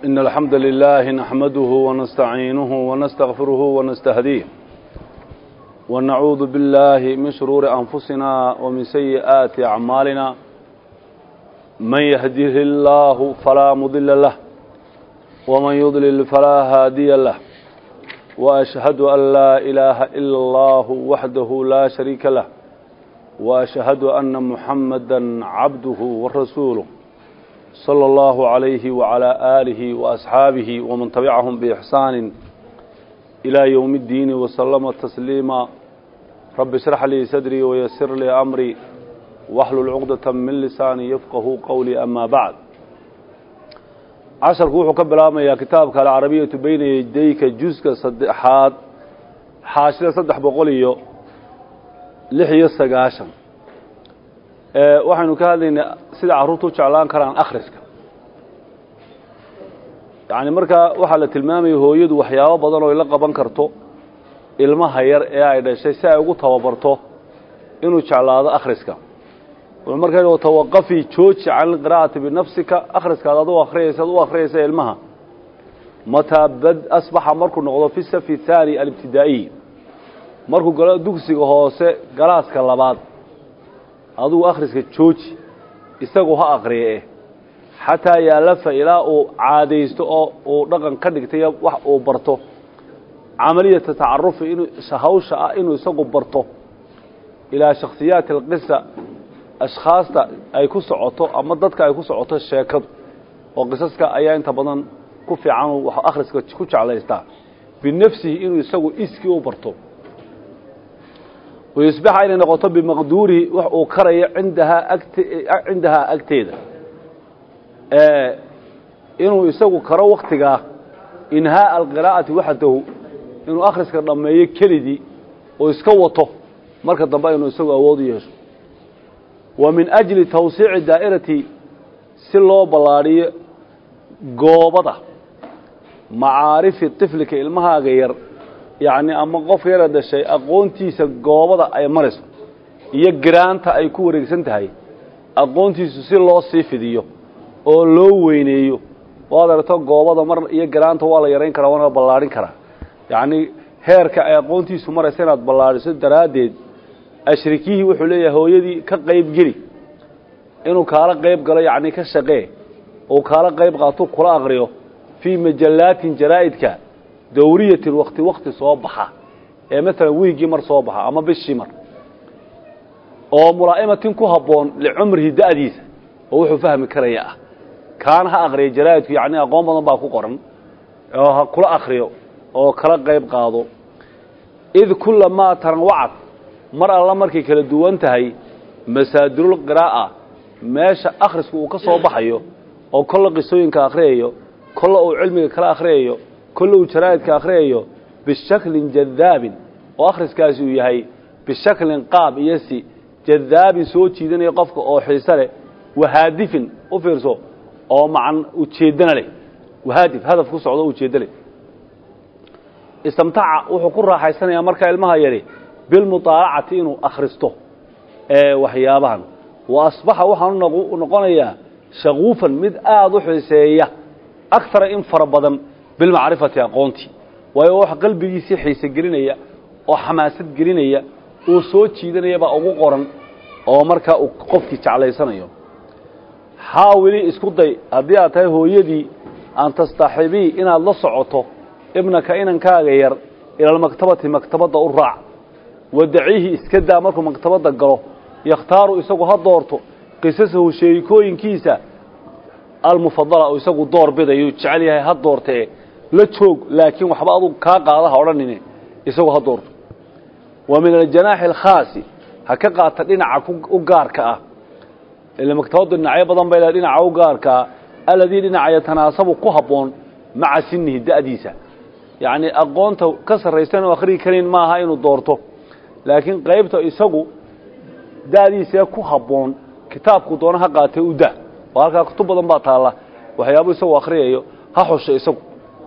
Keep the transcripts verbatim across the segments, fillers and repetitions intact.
إن الحمد لله نحمده ونستعينه ونستغفره ونستهديه ونعوذ بالله من شرور أنفسنا ومن سيئات أعمالنا من يهده الله فلا مضل له ومن يضلل فلا هادي له وأشهد أن لا إله إلا الله وحده لا شريك له وأشهد أن محمدا عبده ورسوله صلى الله عليه وعلى آله وأصحابه ومن تبعهم بإحسان إلى يوم الدين وسلم تسليما رب اشرح لي صدري ويسر لي أمري واحلل عقدة من لساني يفقه قولي أما بعد عشر كوحو كبلام يا كتابك العربية بين يديك جزء صدحات حاشرة صدح بقوليو لحية السقاشا أه waxaynu ka hadlaynaa sida caruurtu jeclaan karaan akhriska yaani marka waxa la tilmaamayo hooyadu waxyaabo badan oo la qaban karto ilmaha yar ee ay dhashay si ay ugu tababarto inuu jeclaado akhriska oo marka uu tawaqafi jooji aan qiraa'ati bi nafsika akhriska aad u akhriyayso u akhriyayso ilmaha mata bad asbaha markuu noqdo fi safi thani al-ibtidaa'i markuu galo dugsiga hoose galaaska labaad aduu akhriska jooji isagoo ha aqriye xataa yaalafa ilaa uu caadeysto oo uu dhaqan ka dhigtay wax uu barto amaliyada taarruf inuu shahawsha inuu isagu barto ila shakhsiyaat alqissa ashkhaasta ay ku socoto ama dadka ay ku socoto sheekadu oo qisaska ayaa inta badan ku fiican wax akhriska ku jeclaysta binafsihi inuu isagu iski u barto ويصبح إلى نقطة بمقدوره وكري عندها أكت عندها أكتيدا آه إنه يسوي كرا وقتها إنهاء القراءة وحده إنه آخر سكر لما يكلدي ويسكوته مركز ضباء إنه يسوي أواضيش ومن أجل توسيع الدائرة سلو بلاري قوبضة معارف الطفل كإلمها غير يعني أما قف يرد الشيء أقونتي سجوابة أي مرس يجرانت أي كوري سنتهاي أقونتي سير الله صيف ديو أو لو وينيو وهذا رتق جوابة مر يجرانت ولا يرين كرا وانا بلارين كرا يعني هيرك أقونتي سمر سنة بلارين سد رادد أشركيه وحليه هو يدي كقيب جري إنه كارا قيب قلا يعني كشقي أو كارا قيب قاطو قرا أغريه في مجلات جرائد كا دورية الوقت وقت صوبها يعني مثلا ويجي مر صوبها أما بالشمر أو ملائمة كهبون لعمره داديس وهو فهم كرياء كانها أغري جرائد يعني أقوم بضباكو قرن أو كل أخريو أو كلا قيب قاضو إذ كل ما تنوعت مرة الله مركي كلا دوانتهي مسادر القراءة ماشا أخرس وكصوبحيو أو كل قصوين كأخريو كل أو علمي كلا أخريو كله جرائد كأخريه بالشكل جذاب وآخر كاسو يهي بالشكل قاب يسي جذاب سوتشي دنا يقفك أو حسره وهادف أفرسه أو معن وتشيدنا له وهادف هدف كوس عضو وتشيد له استمتع وحقول راح يسنى يا مركا المها يري بالمطاعة إنه أخرسته اه وحيابان وأصبح وحن نقول شغوفا مد آذو حسيه أكثر إن فربضا بالمعرفة يا قونتي ويوح قلبي يسيح يسجلني وحماسة جلني وصوت شيدنا يبقى أبو قرن أو مركا وقفتي على سنة حاولي اسكتي أبيعته هو يدي أن تستحبي إن الله صعته ابنك إن كاغير إلى المكتبة مكتبة الرع ودعيه اسكدا مركو مكتبة الجرو يختار يسوق هالدورته قصصه شيكوين كيسة المفضلة أو يسوق دور بيضة يجعلها هالدورته لا تشوق لكن وحباضو كاقادها ورنيني يسوق هالدور ومن الجناح الخاص هكا تدينع وقاركا اللي مكتوض النعيب ضم بلا دينع وقاركا الذي دينع يتناسب قهبون مع سنه الدأديسة يعني أقونته كسر ريسان وآخري كرين ما هاي دورته لكن قيبته يسوق دأديسة قهبون كتاب قطونها قاته وده وهكا كتب ضم باطالة وحيابو يسوق آخريه هحوش يسوق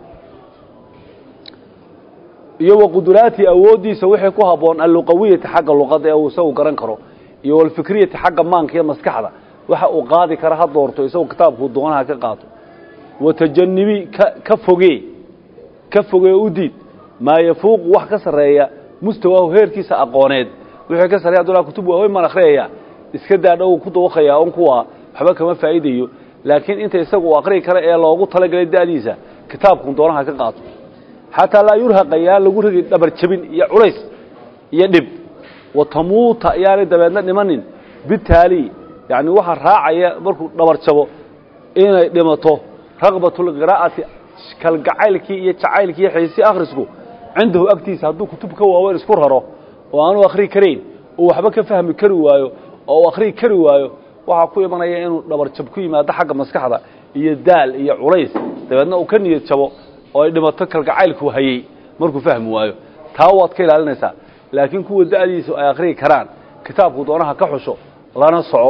iyo quduraati awoodiisa wixii ku haboon alluqawiyada xagga luqada ee uu soo garan karo iyo walfikriyada xagga maanka iyo maskaxda waxa uu qaadi kara ha doorto isagoo kitaabku doonaha ka qaato وتجنبي كفوجي كفوجي أوديد ما يفوق واحد كسرية مستواه هير كيس أقانيد وحكي كسرية دولا كتب وين ما نخرية إسكده أو كتب وخيا أنقوا حبك ما فائديه لكن أنت يسقوا أقري كره الله وقول طلق للداليزة كتابكم دورها كقاط حتى لا يرهق يا لجوره دبر تبين يا عريس يدب وتموت يا رد بيننا نمنين بالتالي يعني واحد راعي بركو دبر تبو إن دمته رغبة القراءة كالجعلك يتعالك يحيسي أخرسكو عنده أكتيس هدو كتب كوا وين سكرهره وأنا أخري كرين وحبك فهم كروايو أو أخري كروايو وحكوي من إنه دبر تبكي ما ده حاجة مسكحة يدال يعريس دبنا وكان يتشبه oo ay dhimato kalgacaylku hayay markuu fahmi waayo taa waad ka ilaalinaysaa laakiin kuwa daadiisu ay akhri karaan kitaabku doonaha ka xusho lana soco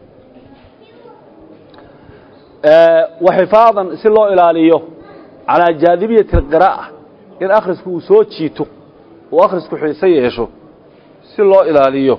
ee waxifaadan si loo ilaaliyo ala jaadibiyat alqira'a in akhrisku uu soo jiito oo akhrisku xiiso yeesho si loo ilaaliyo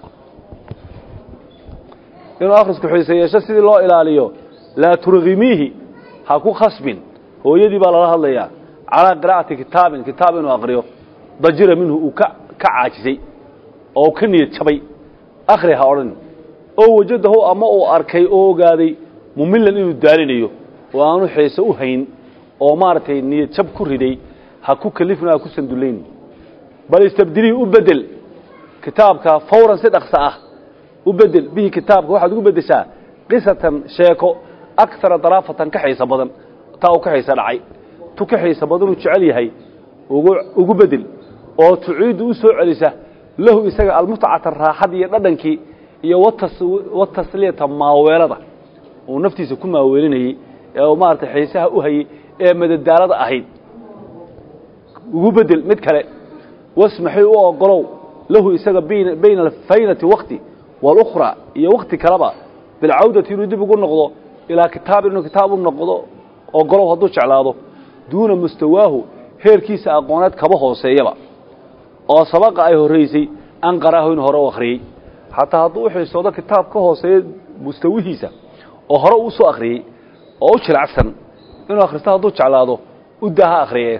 in akhrisku xiiso yeesho si loo ilaaliyo la turghimihi ha ku khasbin hooyadii baa lala hadlayaa ala qiraa'ati kitaabin kitaabin oo aqriyo dajira minhu uu ka ka caajisay oo ka niyad jabay akhri ha oran oo wajadahu ama uu arkay oo ogaaday mumillan inuu daalinayo oo aanu xiiso u hayn oo maartay niyad jab ku riday ha ku kalifnaa ku sanduleyn bal istabdili u bedel kitaabka fawran si dhaqso ah u bedel bihi kitaabka waxaad ugu bedeshaa qisatan sheeko akthar darafatan ka xiiso badan تاو كحيس العي تو كحيس بدن وجعلي هاي ugu bedel oo tuciid u soo celisa lahu isaga almutacata raaxadiya dhadhankii iyo watas watasliyata maaweelada oo naftiisa ku maaweelinayay ee maartay xiisaha u hayay ee madadaalada ahayd ugu bedel mid kale wasmaxay u ogolow lahu isaga bayna bayna alfaynati waqti wal ukhra iyo waqti kalaba bil aawdati dib ugu noqdo ila kitaab inuu kitaab u noqdo oo golow haduu jeclaado duuna mustawaahu heerkiisa aqoonaad kaba hooseeyaba oo sabaqa ay horeysay an qaraahu in hore u akhriyay hatta haduu xiisoodo kitaab ka hooseeyo mustawihiisa oo hore u soo akhriyay oo u jilacsan inuu akhristo haduu jeclaado u daha akhriyay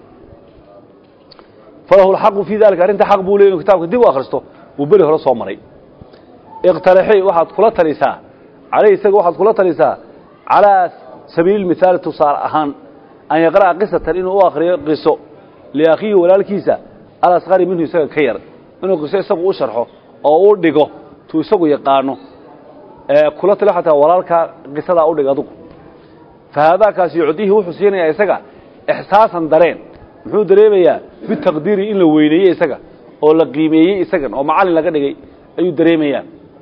falahu alhaq fi dhalika arinta xaq buu leeyahay kitaabka dib u akhristo uu bari hore soo maray iqtarahi waxaad kula talisaa عليه isaga waxaad kula talisaa ala سبيل المثال تصار أهان أن يقرأ قصة إنه آخر قصة لأخيه ولا الكيسة على صغير منه يسوي خير إنه قصة يسوي أشرحه أو أودقه تسوي يقارنه آه كلت لحتى ولا الك قصة أودقه دوك فهذا كاس يعطيه حسين يا إسقى إحساسا درين محو دريمية بالتقدير إن وينيه إسقى أو لقيميه إسقى أو معلن لقدر أي دريمية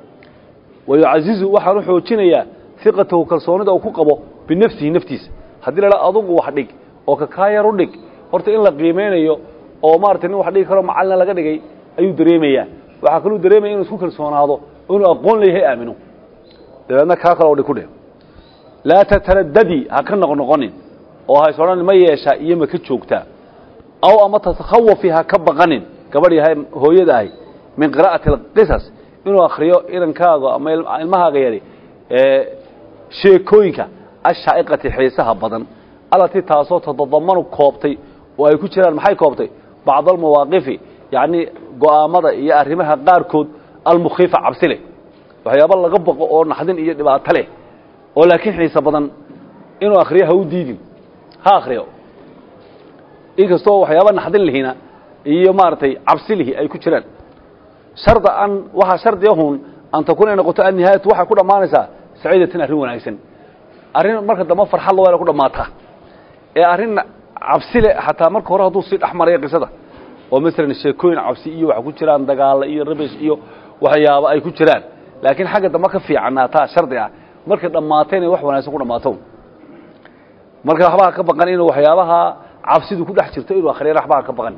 ويعززه وحروح وتشينيا ثقته كالصوند أو كقبه بنفسه نفتيس هذي لا أضوج وحدك أو ككاير ودك قرت إن لقيمين أيو أو مارتين وحدك كرم معلنا لقدر أي دريمية وحكلوا دريمية إنه سكر صون هذا إنه أقول ليه آمنوا لأنك هكذا أو كله لا تترددي هكذا نقنقنين أو هاي صوران ما يشاء يمك تشوكتا أو أما تتخوف فيها كبغنين كبري هاي هو يدعي من قراءة القصص إنه أخريو إذا كاغو أما المها غيري إيه شيكوينك الشائقة حيسها بدن التي تاسو تتضمن كوبتي وأي كجيران maxay koobtay بعض المواقف يعني go'aamada iyo arimaha qaar kood almukhifa cabsile waxyaabo laga baqo oo naxdin iyo dhibaato leh oo laakiin xiisa badan inuu akhriyo ha u diidin ha akhriyo inkastoo waxyaabo naxdin lehina iyo maartay cabsilihi ay ku jiraan sharda an waxa shardiyahun an takuna noqoto an nihaayatu waxa ku dhamaanaysa سعيدة أرين ونعيسن أرين مركز دم فرح الله ولا كده ماتها أرين عبسيلة حتى مركز وراه دوسيد أحمر يا قصده ومثلا الشيكوين عبسية وحكوشلان دجال إيه ربش إيه وحياة أي كوشلان لكن حاجة دم كفي عنها تا شرط يعني مركز دم ماتين وح وناس يكون ماتون مركز حبها كبقانين وحياة عبسيد وكل حشرتين وآخرين حبها كبقان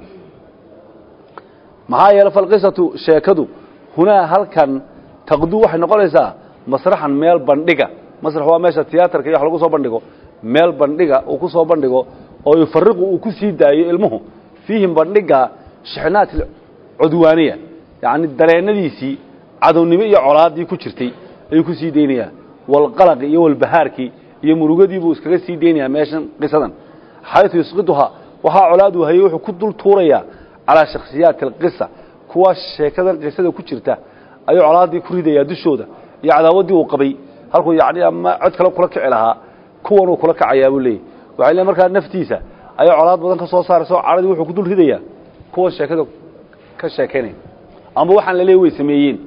معايا لفالقصة شيكدو هنا هل كان تقدو واحد نقول إذا مسرحا ميل بندقة مسرح هو ماشى تياتر كي يحلقوا صوب بندقه ميل بندقة وكو صوب بندقه أو يفرقوا وكو سيداي المهم فيهم بندقة شحنات العدوانية يعني الدرين ديسي عدو النبي عراد يكو شرتي يكو سيدينيا والقلق يو البهاركي iyo murugadii buu iskaga sii deynaya meeshan qisadan xaytu yusqiduha waxa colaadu hayay wuxuu ku dul tuuraya ala shakhsiyaat alqissa kuwa sheekadan qisada ku jirta ayuu colaadii ku ridaya dushooda iyo cadaawadii uu qabay halku yaani ama cod kale kula kici lahaa kuwan uu kula kacayaa buu leeyahay waxa ilaa markaa naftiisa ayuu colaad badan ka soo saarayso caradii wuxuu ku dul ridaya kuwa sheekada ka sheekanay amba waxaan la leeyahay sameeyeen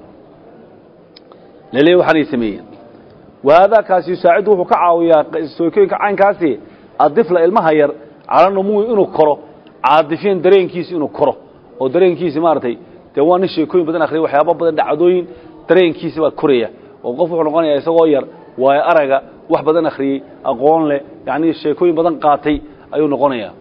la leeyahay waxaan sameeyeen وهذا كاس يساعد وحو كعاويا سويكينka caynkaasi adifla ilmaha yar calanmu inuu koro caadifin dareenkiisa inuu koro oo dareenkiisa maartay tawaan sheekooyin badan akhriyo waxyaabo badan dhacdooyin dareenkiisa waa koraya oo qof wuxuu noqonayaa isagoo yar waa araga wax badan akhriyay aqoon leh yaani sheekooyin badan qaatay ayuu noqonayaa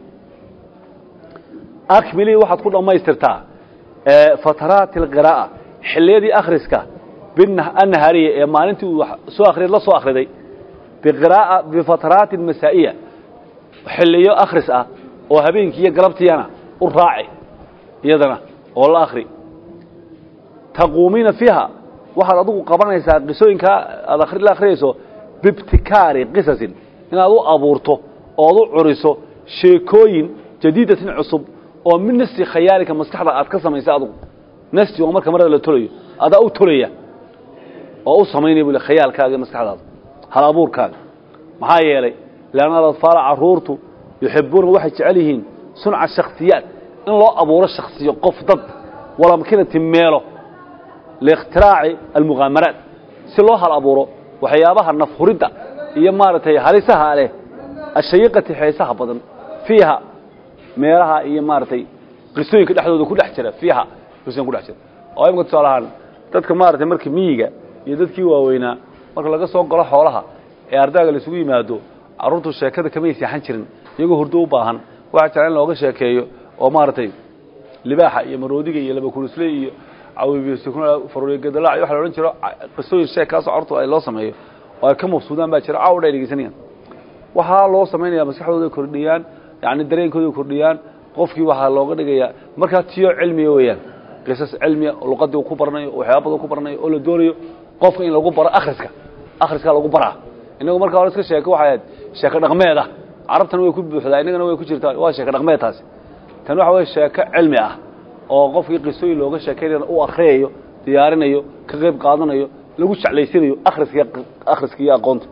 akmili waxaad ku dhamaystirtaa ee fataraat alqiraa xilliyadii akhriska بنه النهارية ما أنت سو أخرج لا سو أخرجي بقراءة بفترات مسائية حلية أخرس أه وهبين كي قربتي أنا والراعي يدنا والله آخري تقومين فيها واحد أضو قبرنا يساعد قصوين كا الآخر الآخريسو بابتكار قصص إن أضو أبورتو أضو عرسو شيكوين جديدة عصب ومن نسي خيالك مستحضر أتكسم يساعدو نسي ومرك مرة للتولي هذا أو توليه oo sameeyay bil khayaalkaaga maskaxdaada hal abuurkaaga maxaa yeelay laana dadfaal caruurtu yuhibbuna waxay jecel yihiin sunca shakhsiyaad in loo abuuro shakhsiyo qof dad wala makinati meelo liikhtiraaci almughamarat si loo hal abuuro waxyaabaha nafhurida iyo maaratay halisaha leh ashayiqati xiisaha badan fiiha meelaha iyo maaratay qisooyinka dhaxdooda ku dhex jira fiiha qisooyin ku dhex jira oo ay maqto salahan dadka maaratay markii miyiga iyo dadkii waaweynaa marka laga soo galo xoolaha ee ardayga la isugu yimaado carruurtu sheekada kama yeesan jirin iyagoo hurdo u baahan waxa jecel looga sheekeeyo oo maartay libaaxa iyo maroodiga iyo laba kulusle iyo cawibiyo sukuna faruuriga dalaac waxa la oran jiro qisooyin sheekaas carruurtu ay loo sameeyo oo ay ka maqsuudaan baa jira caawda ay dhigsanayaan waxa loo sameeyaa maskaxdooda kordhiyaan yaani dareenkooda kordhiyaan qofkii waxa looga dhigayaa marka tiyo cilmi weeyaan qisas cilmi luqadii uu ku baranayo waxyaabo ku baranayo oo la doonayo qofka in lagu baro akhriska akhriska lagu baraa inagu marka hore iska sheeko waxa sheeko dhaqameed ah carabtan way ku buuxdaa inagana way ku jirtaa waa sheeko dhaqameedtaas tan waxa way sheeko cilmi ah oo qofkii qisooyin looga sheekeeyo uu akhriyo diyaarinayo ka qayb qaadanayo lagu jecleysanayo akhriska akhriska iyo aqoonta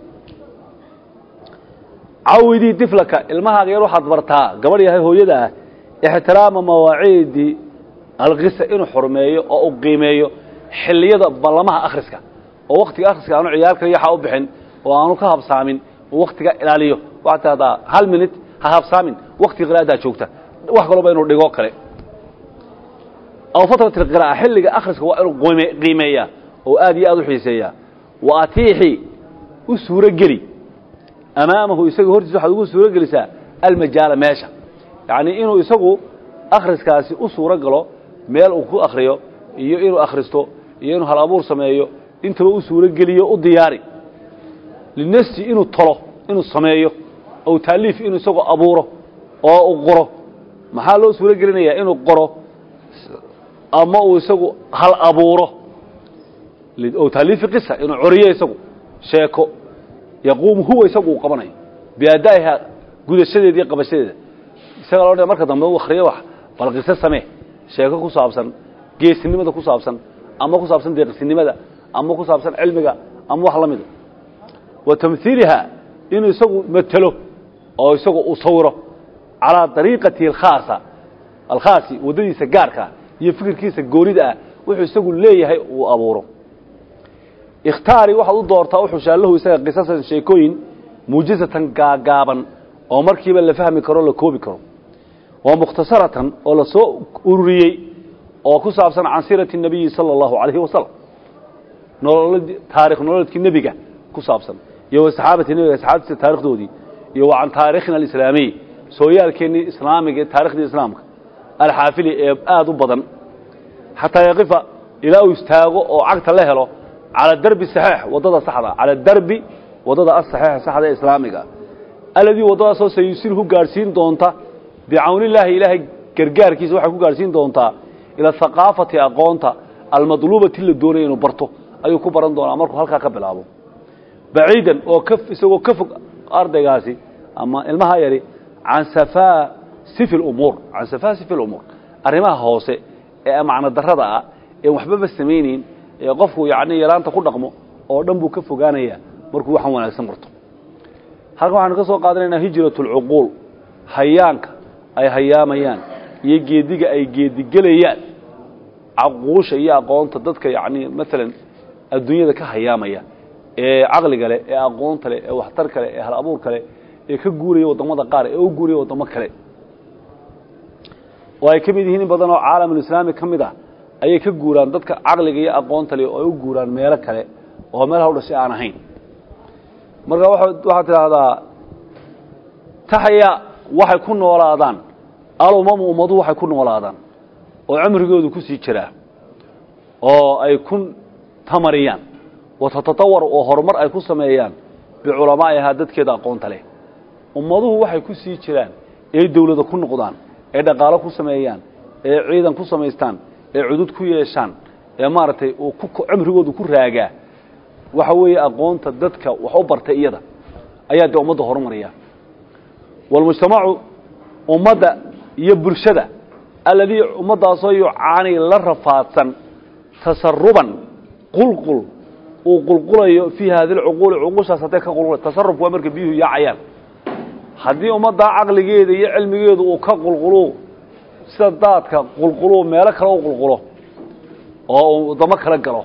awidi tiflaka ilmaha yar waxaad bartaa gabadh yahay hooyada ah ixtiraama mawaacidi alqisa inuu xurmeeyo oo uu qiimeeyo xilliyada ballamaha akhriska oo waqtiga akhriska aanu ciyaar kaliya waxa u bixin oo aanu ka habsaamin waqtiga ilaaliyo waxaad hal minute ha habsaamin waqtiga qiraa'ada joogta wax kale inuu dhigo kale aw fatrada qiraa'ah xilliga akhriska waa inuu qiimeeyaa oo aad iyo aad u xiiseeyaa waatihi u suura gali amaamahu isagu hortiisa waxa ugu suura galisaa almajaala meesha yaani inuu isagu akhriskaasi u suura galo meel uu ku akhriyo iyo inuu akhristo iyo inuu hal abuur sameeyo inta uu suura galiyo u diyaari linasi inuu tolo inuu sameeyo oo taaliif inuu isagu abuuro oo uu qoro maxaa loo suura galinayaa inuu qoro ama uu isagu hal abuuro oo taaliif qissa inuu curiyo isagu sheeko yaquum huwa isagu qabanayo biadaiha gudashadeedii qabashadeeda isaga loo marka dambe uu akhriyo wax bal qissa samee sheeko ku saabsan geesinimada ku saabsan ama ku saabsan deeqsinimada ama ku saabsan cilmiga ama wax lamid ah wa tamthiilha inuu isagu matalo oo isagu u sawiro ala dariiqati al-khaasa al-khaasi wadadiisa gaarka iyo fikirkiisa goorida ah wuxuu isagu leeyahay uu abuuro ikhtaari waxa uu doortaa wuxuu shaalahu isaga qisasan sheekooyin muujizatan gaagaaban oo markiiba la fahmi karo la koobi karo waa mukhtasaratan oo la soo ururiyay oo ku saabsan cansirati nabiga sallallahu alayhi wasallam nolol taariikh nololkii nabiga ku saabsan iyo saxaabada nabiga saxaabada taariikhdoodii iyo waan taariikhna islaami sooyaalkeeni islaamiga taariikhda islaamka al-xaafili ee aad u badan hatta yaqifa ila uu istaago oo cagta la helo على الدرب الصحيح وضد صحراء على الدرب وضد الصحيح صحراء إسلامية الذي وضد أساس يسيره قارسين دونتا بعون الله إله كرجار كيس واحد قارسين دونتا إلى الثقافة أقونتا المطلوبة اللي دورين وبرتو أيو كبران دون أمركم هلك قبل أبو baciidan oo ka isagoo ka fog ardaygaasi ama ilmaha yari can safaa sifil umuur can safaa sifil umuur arrimaha hoose ee macna darrada ah ee waxba ba sameeyeen ee qofku yaani yaraanta ku dhaqmo oo dhan buu ka fogaanaya markuu waxan wanaagsan marto halka waxaan ka soo qaadanaynaa hijratul uquul hayaanka ay hayaamayaan iyo geediga ay geedigelayaan aqoosha iyo aqoonta dadka yaani midalan adduunyada ka hayaamaya ee aqliga leh ee aqoonta leh ee waxtar kale ee hal abuur kale ee ka guuriyay wadamada qaar ee u guuriyay wadamo kale oo ay kamid yihiin badan oo caalamul islaami kamid ah ayay ka guuraan dadka aqliga iyo aqoonta leh oo u guuraan meelo kale oo meelaha u dhashay aan ahayn marka waxa waxa tiraahdaa tahaya waxay ku noolaadaan alumam ummadu waxay ku noolaadaan oo umrigoodu ku sii jira oo ay kun tamariyaan وتتطور oo horumar ay ku sameeyaan bi culimaaha dadkeeda aqoonta leh ummaduhu waxay ku sii jiraan ee dawladda ku noqdaan ee dhaqaale ku sameeyaan ee ciidan ku sameystaan ee cudud ku yeeshaan ee maartay oo ku umrigoodu ku raaga waxa weeye aqoonta dadka wax u bartay iyada ayaa de ummadda horumariya wal mujtamaacu ummadda iyo bulshada alladii ummadaasoo yucaani la rafaadsan tasarruban qulqul وقلقلوا في هذه العقول عقول ساتك قلقل تصرف وامرك بيه يا عيال hadii umada aqligeeda iyo cilmigeedu uu ka qulqulo sadadka qulqulo meel kale oo qulqulo oo wadamo kala galo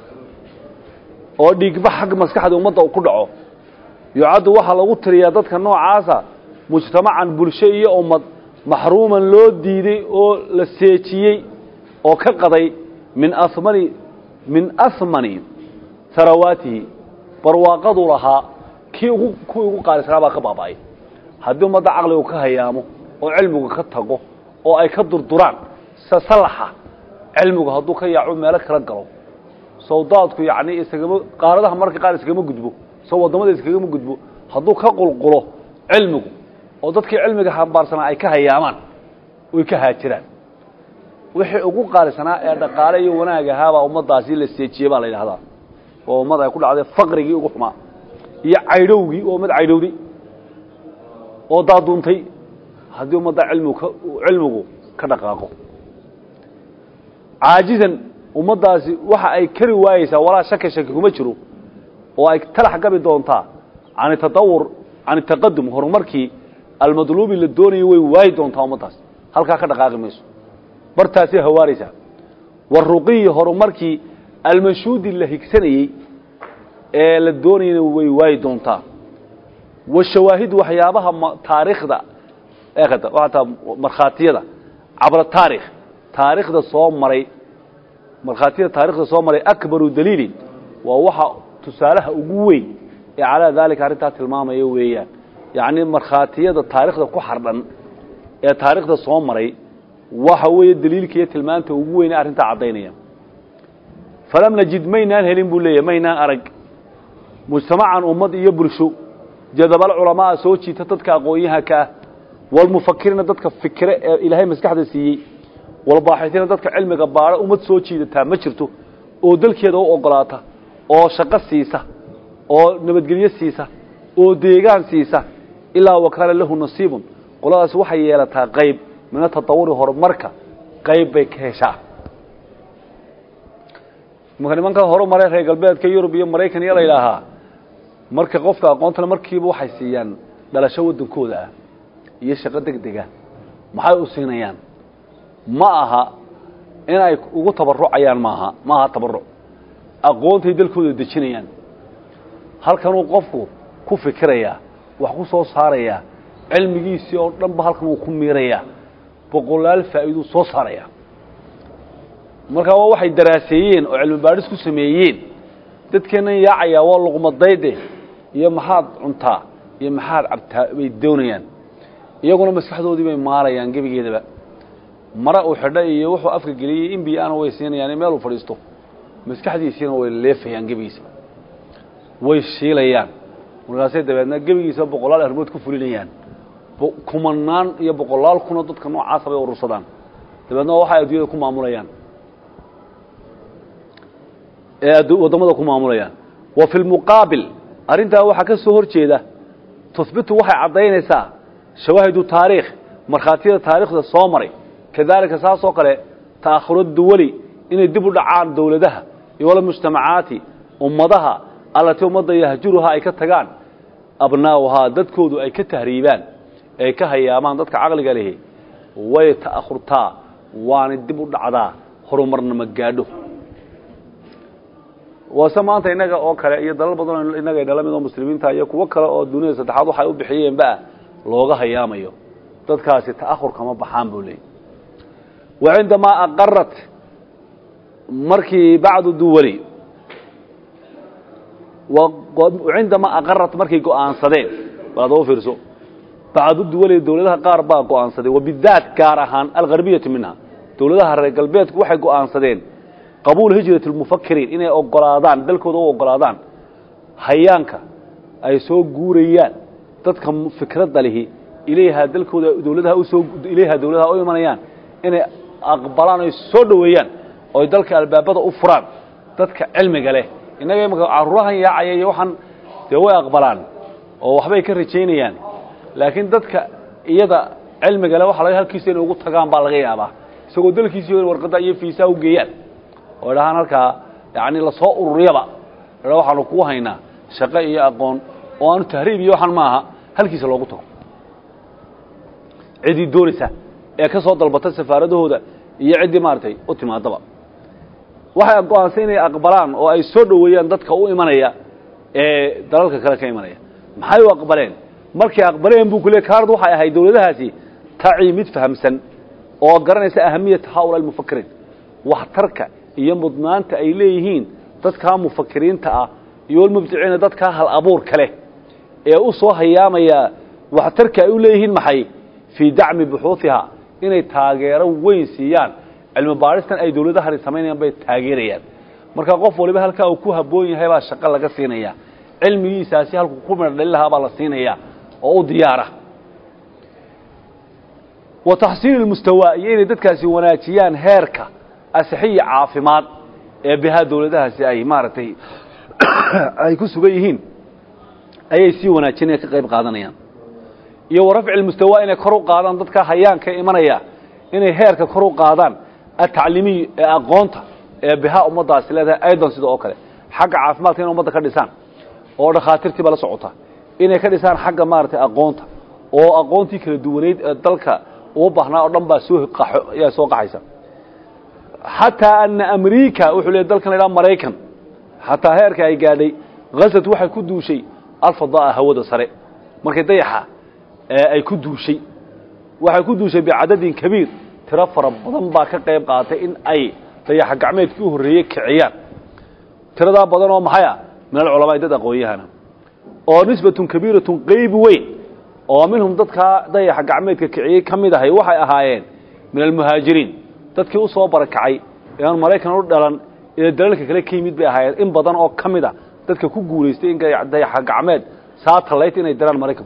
oo dhigba xaq maskaxda umada ku dhaco yucad waxa lagu tiriyaa dadka noocaasa mujtamacan bulsho iyo ummad mahruuman loo diiday oo la seejiyay oo ka qaday min asmani min asmani ثرواتي برواقدو لها كي ugu ku ugu qaalisaba ka baabay hadii umada aqligu ka hayaamo oo cilmigu ka tago oo ay ka durduraan salaxa cilmigu haduu ka yaaco meel kala galo sawdaadku yaani isaga qaaradaha marka qaar isaga ma gudbo soo wadamada isaga ma gudbo haduu ka qulqulo cilmigu oo dadkii cilmiga xambaarsanaa ay ka hayaamaan way ka haajiraan wixii ugu qaalisanaa ee dhaqaale iyo wanaag ahaaba ummadaasi la seejiyay baa la yiraahdaa oo ummada ay ku dhacday faqrigi ugu xumaa iyo caydowgi oo mid caydowdi oo daaduntay hadii ummada cilmigu cilmigu ka dhaqaaqo caajizan ummadaasi waxa ay kari waayaysaa walaa shaka shaki kuma jiro oo ay talax gabi doontaa aan tadawur aan taqaddum horumarkii almadluubi la doonayay way waay doontaa ummadaas halka ka dhaqaaqi mayso bartaasi hawaarisa waruqi horumarkii المشهود اللي هيكسنيي ee la doonayna way way doontaa washawaahid waxyaabaha taariikhda ee qada waxa marxaatiyada abra taariikh taariikhda soo maray marxaatiyada taariikhda soo maray akbaru daliil waa waxa tusaalaha ugu weyn ee ala dalika arinta tilmaamayo weeyaan yaani marxaatiyada taariikhda ku xardhan ee taariikhda soo maray waxa weeye daliilka iyo tilmaanta ugu weyn ee arinta cadeynaya فلم نجد مينان هلين بوليه مينان أرق مجتمعا أمد يبرشو جذب العلماء سوتشي تتدك أقويها كا والمفكرين تتدك فكرة إلهي مسكحة سيئي والباحثين تتدك علم قبارة أمد سوتشي تتها مجرته oo dalkeeda oo ogolaata oo shaqo siisa oo nabadgelyo siisa oo deegaan siisa ilaa wakala lahu nasiibun qoladaas waxay yeelataa qayb min tatawuri horumarka qayb bay ka heshaa marka horumaray reer galbeedka Yurub iyo Mareykan iyo ilaaha marka qofka aqoonta markiiba waxay siiyaan dhalasho wadankooda ah iyo shaqo degdega maxay u siinayaan ma aha in ay ugu tabarucayaan maaha maaha tabaruc aqoontay dalkooda dejinayaan halkan uu qofku ku fikiraya wax ku soo saaraya cilmigiisa oo dhan ba halkan uu ku miiraya boqolaal faa'iido soo saaraya marka waxay daraaseeyeen oo cilmi baaris ku sameeyeen dadkeena yaacaya waa luqmadayde iyo maxaad cuntaa iyo maxaad cabtaa way doonayaan iyaguna maskaxdoodii bay maalayaan gabigeedaba mara uu xidhay iyo wuxuu afka galiyay in biyaan way siinayaan meel uu fadhiisto maskaxdiisina way leefayaan gabigiisa way shiilayaan markaasay dabeedna gabigiisa boqolaal armood ku fulinayaan kumanaan iyo boqolaal kuna dadka noocaas bay urursadaan dabeedna waxa ay adduunyada ku maamulayaan ee wadamada ku maamulayaan wa fil muqabil arrintaa waxa ka soo horjeeda tuthbitu waxay cadaynaysaa shawaahidu taariikh markhaatiyada taariikhda soo maray kadalika saas oo kale ta'akhurad duwali inay dib u dhacaan dawladaha iyo wala mujtamacaati ummadaha allati ummadda yahjuruha ay ka tagaan abnaawaha dadkoodu ay ka tahriibaan ay ka hayaamaan dadka caqliga leh way ta'akhurtaa waana dib u dhacdaa horumarna ma gaadho wasamaanta inaga oo kale iyo dalal badan inaga dhalamid oo muslimiinta iyo kuwa kale oo dunida saddexaad waxay u bixiyeen ba looga hayaamayo dadkaasi ta'akhur kama baxaan buulay وعندما أقرت مركي بعض الدول وعندما أقرت مركي قوان صدين بعض فرسو بعض الدول دولتها قاربا قوان صدين وبالذات كارهان الغربية منها دولتها القلبية وحي قوان صدين قبول هجرة المفكرين إنه أقلادان دلكو دو أقلادان هيانك أي سوق قوريان تدكم فكرة له إليها دلكو دولتها أسوق إليها دولتها أو يمانيان إنه أقبلان يسود ويان أو يدلك البابة أفران تدك علم قاله إنه يمكن عروها يعي يوحن تهوى أقبلان أو حبي كرتشينيان لكن تدك يدا علم قاله وحلاها الكيسين وقت تقام بالغية أبا سوق دل كيسين ورقة يفيسا وجيان ولا هنالك يعني لصاء الرياضة روح على قوة هنا شقي أقون وأن تهريب يوحن معها هل كيس الوقت عدي دورسة ee ka soo dalbatay safaaradahooda iyo cidi maartay u timaadaba waxay go'aansan inay aqbalaan oo ay soo dhaweeyaan dadka u imanaya ee dalalka kale ka imanaya maxay u aqbaleen markii aqbaleen buu kule kaard waxay ahayd dawladahaasi taciimid fahamsan oo garanaysa ahamiyada hawl al mufakirin wax tarka iyo mudnaanta ay leeyihiin dadka mufakiriinta ah iyo mubticiina dadka hal abuur kale ee u soo hayaamaya wax tarka ay u leeyihiin maxay fi dacmi buxuutha inay taageero weyn siiyaan cilmi baaristan ay dawladaha sameeyaan bay taageerayaan marka qof waliba halka uu ku haboon yahay baa shaqo laga siinaya cilmigiisaasi halku ku meedhal laha baa la siinaya oo u diyaara wa tahsiil almustawa inay dadkaasi wanaajiyaan heerka asxiya caafimaad ee biha dawladahaasi ay maaratay ay ku sugan yihiin ayay si wanaajinay ka qayb qaadanayaan iyo warafci almustawa inay kor u qaadaan dadka hayaanka imanaya inay heerka kor u qaadaan at-tacliimi ee aqoonta ee biha ummadaas leedahay aydan sidoo oo kale xagga caafimaadka in ummadda ka dhisaan oo dhakhaatiirtii bala socota inay ka dhisaan xagga maartay aqoonta oo aqoontii kala duwaneed ee dalka oo baahnaa oo dhan baa soo qaxo ayaa soo qaxaysa hatta an Amerika wuxuu leeyahay dalkan ilaa Mareykan hatta heerka ay gaadhay qasad waxay ku duushay alfadaa hawada sare markay dayaxa ay ku duushay waxay ku duushay bi'adadin kabiir tira fara badan baa ka qayb qaatay in ay dayaxa gacmeedkii horeeyay kiciyaan tirada badan oo maxay ah meel culimada dad aqoonyahana oo nisbatun kabiiratun qayb weyn oo minhum dadka dayaxa gacmeedka kiciyay kamid ahay waxay ahaayeen min almuhaajiriin dadkii u soo barakacay ee Mareykan u dhalan ee dalalka kale ka yimid bay ahaayeen in badan oo kamid ah dadka ku guuleystay in dayaxa gacmeed satellite inay diraan Mareykan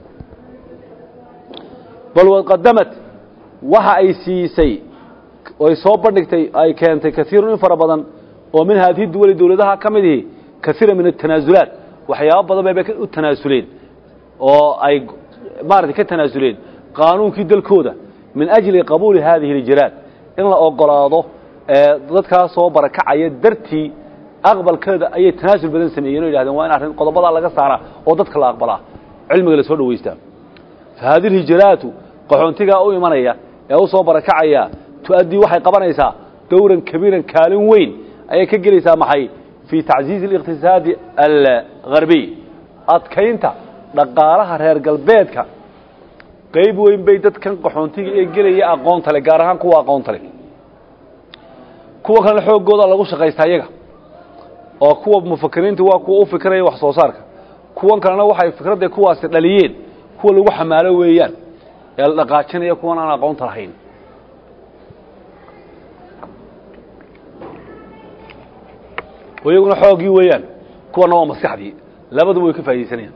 bal wad qadamat waxa ay siisay oo soo bandhigtay ay keentay kasiirun fara badan oo min hadii dawlad dawladaha kamidii kasiir min at-tanaasulat waxyaabo badan bay u tanaasuleen oo ay maartay ka tanaasuleen qaanuunkii dalkooda min ajli qabuul hadhihi al-jiraad in la ogolaado dadka soo barakacaya dartii aqbalkeeda ay tanaasul badan sameeyeen oo yiraahdeen waa in arrin qodobada laga saara oo dadka la aqbalaa cilmiga la soo dhaweystaa فهذه الهجرات قحونتيغا او imanaya ee u soo barakacaya tuadii waxay qabanaysaa dowran kabiiran kaalin weyn ayay ka gelaysaa maxay fi ta'ziz al-iqtisadi al-gharbi adkaynta dhaqaalaha reer galbeedka qayb weyn bay dadkan qaxoontiga ee gelaya aqoonta leh gaar ahaan kuwa aqoonta leh kuwa kale xoogooda lagu shaqeystaa iyaga oo kuwa mufakiriinta waa kuwa u fikiraya wax soo saarka kuwan kalena waxay fikradda kuwaas dhaliyeen kuwa lagu xamaalo weeyaan ee la dhaqaajinaya kuwan aan aqoonta lahayn wayaguna xoogii weeyaan kuwana waa maskaxdii labadu way ka faa'iideysanayaan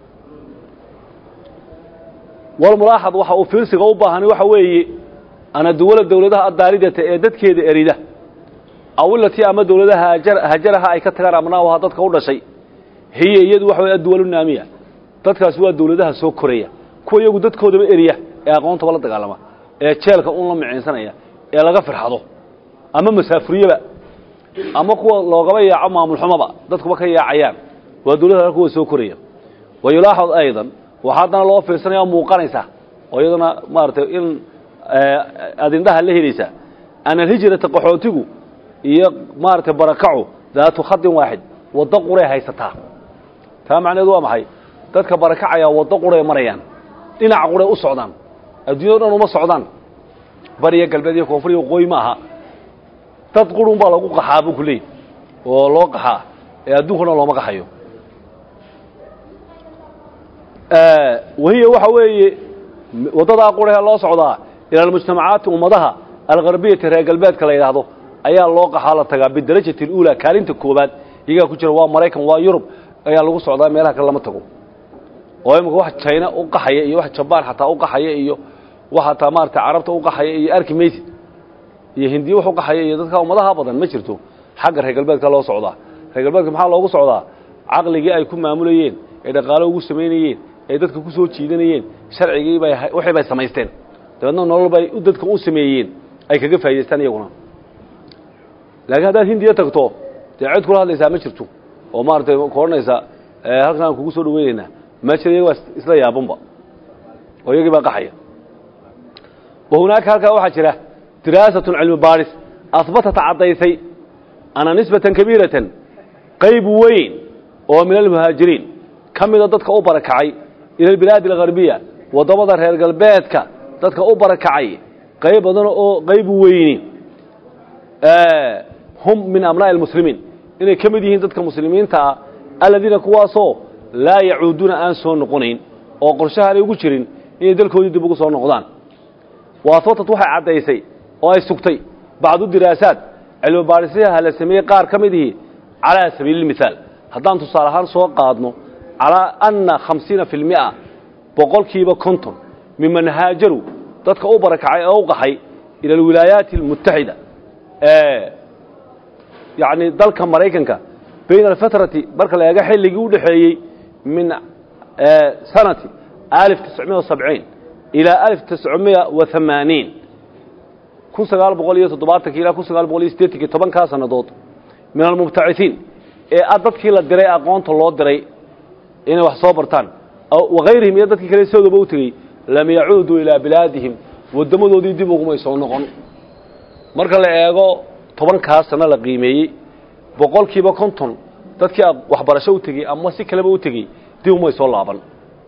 wal mulaaxad waxa uu fiirsiga u baahan waxa weeye ana dawlad dawladaha adaaridata ee dadkeeda erida awlati ama dawladaha hajaraha ay ka tagaan amnaawaha dadka u dhashay hiya iyadu waxa way adduwal naamiya dadkaas waa dawladaha soo koreeya kuwa iyagu dadkoodaba eriya ee aqoonta wala dagaalama ee jeelka un la miceensanaya ee laga firxado ama masaafuriyaba ama kuwa loogaba yaaco maamul xumaba dadkuba ka yaacayaan waa dawladaha kuwa soo koreeya wayulaaxad aydan waxaadana loo fiirsanaya muuqanaysa oo iyadana maartay in adindaha la helaysa ana hijrata qaxootigu iyo maartay barakacu daatu khadin waahid wada quray haysataa taa macnaheedu waa maxay dadka barakacaya wada quray marayaan dhinac quray u socdaan adduunyada dhan uma socdaan bariya galbeed iyo koonfur iyo qoy maaha dad qurun baa lagu qaxaabo kulay oo loo qaxaa ee adduunkana looma qaxayo ee wahiya waxa weeye wadada quray loo socdaa ila mujtamacaat ummadaha algarbiyada reer galbeedka la yiraahdo ayaa loo qaxaa la tagaa bidarajati ula kaalinta koobaad iyaga ku jira waa Mareykan waa Yurub ayaa lagu socdaa meelaha kale lama tago oo imika wax China u qaxaya iyo wax Japan xataa u qaxaya iyo waxa taamaarta Carabta u qaxaya iyo Arkimeys iyo Hindi wax u qaxaya iyo dadka ummadaha badan ma jirto xagga reer galbeedka loo socdaa reer galbeedka maxaa loogu socdaa aqligii ay ku maamulayeen ee dhaqaale ugu sameeyeen ee dadka ku soo jiidanayeen sharcigii bay waxay bay sameysteen dadna nolol bay u dadka u sameeyeen ay kaga faa'iideystaan iyaguna laakiin haddii Hindiya tagto dee cid kula hadlaysaa ma jirto oo maartay koornaysa ee halkan kugu soo dhaweynayna ma jiro isla yaabanba oo iyagii baa qaxaya وهناك halka waxa jira diraasatu cilmi baaris asbatat cadaysay ana nisbatan kabiratan qayb weyn oo min al-muhaajiriin kamida dadka u barakacay ila bilad al-gharbiya wadamada reer galbeedka dadka u barakacay qayb badan oo qayb weyn ee hum min amnaa al-muslimiin inay kamid yihiin dadka muslimiinta alladina kuwaasoo la yauduna aan soo noqonayn oo qorshaha ay ugu jirin inay dalkoodii dib ugu soo noqdaan واسطت waxay cadaysay oo ay sugtay baad diraasaad cilmi baarisiyaha la sameeyay qaar kamidii ala sabiil misaal hadaan tusaale ahaan soo qaadno ala anna khamsiina fil mi'a boqolkiiba konton miman haajaru dadka u barakacay oo u qaxay ila wilaayat muttahida ee yaani dalka Mareykanka bayna fatrati marka la eega xilligii u dhaxeeyay min ee sanati ألف وتسعمائة وسبعين إلى ألف وتسعمائة وثمانين كن سقال بقولية تضباطك إلى كن سقال بقولية ستيتك طبعا كاسنا ضوط من المبتعثين أدتك إلى الدري أقوانت الله الدري إنه وحصابرتان أو وغيرهم يدتك كلي سود بوتري لم يعودوا إلى بلادهم والدمود دي دموهم يسونقون مركل إيجو طبعا كاسنا لقيمي بقول كيبا كنتم dadkii waxbarasho u tagay ama si kale u tagay dib uma soo laaban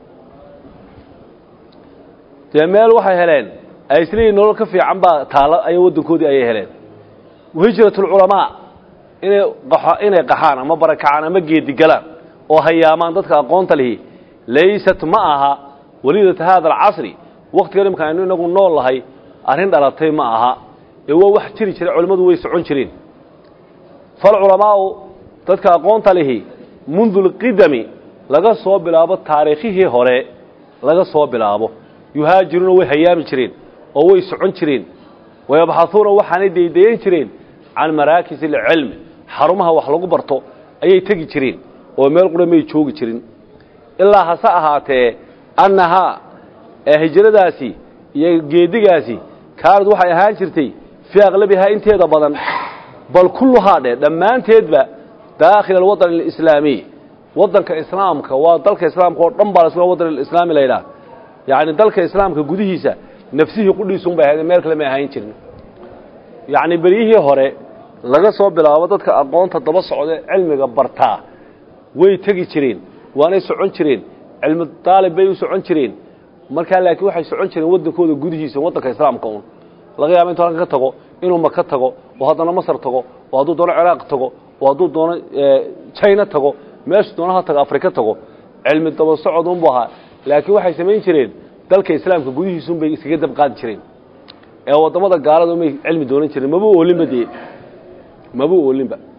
jameel waxay heleen ay isliin nolol ka fiican ba taalo ay wadankoodii ay heleen hijratul ulama inay qaxa inay qaxaan ama barakacaan ama geedi galaan oo hayaamaan dadka aqoonta leh leeysat ma aha walidat hada al-asri waqtiga imka aynu inagu nool lahay arin dhalatay ma aha ee waa wax jiri jiray culimadu way socon jireen fal ulama dadka aqoonta leh mundu qidami laga soo bilaabo taariikhii hore laga soo bilaabo yuhaajiruna way hayaami jireen oo way socon jireen way baxaasuuna waxaanay deedeeyeen jireen aan maraakis ilm xarumaha wax lagu barto ayay tagi jireen oo meel qudamay joogi jireen ilaa hasa ahaatee annaha hijradaasi iyo geedigaasi kaarad waxay ahaan jirtay fi aqlabiha inteeda badan bal kulluha dhamaanteedba داخل الوطن الإسلامي وطن كإسلام كوطن كإسلام كوطن بالسوا وطن الإسلامي ليلا يعني دل كإسلام كجوديسا نفسه يقول يسون بهذا مالك لما هين شرنا يعني بريه هراء لقى صوب بلا وطن كأقوان تطبص على علم جبرتها ويتجي شرين وأنا يسعون شرين علم الطالب بيو يسعون شرين مركز لكن واحد يسعون شرين وطن كود جوديسا وطن كإسلام كون لقى يعمل ترى كتجو إنهم ما كتجو وهذا مصر تجو وهذا دول العراق تجو وهذا دون China تجو ماش دونها تجو أفريقيا تجو علم التوسع عندهم بها لكن واحد يسمين شرين ذلك الإسلام كجودي يسون بيسكت بقاد شرين أو طبعا قال لهم علم دون شرين ما بو أولين بدي ما بو أولين بقى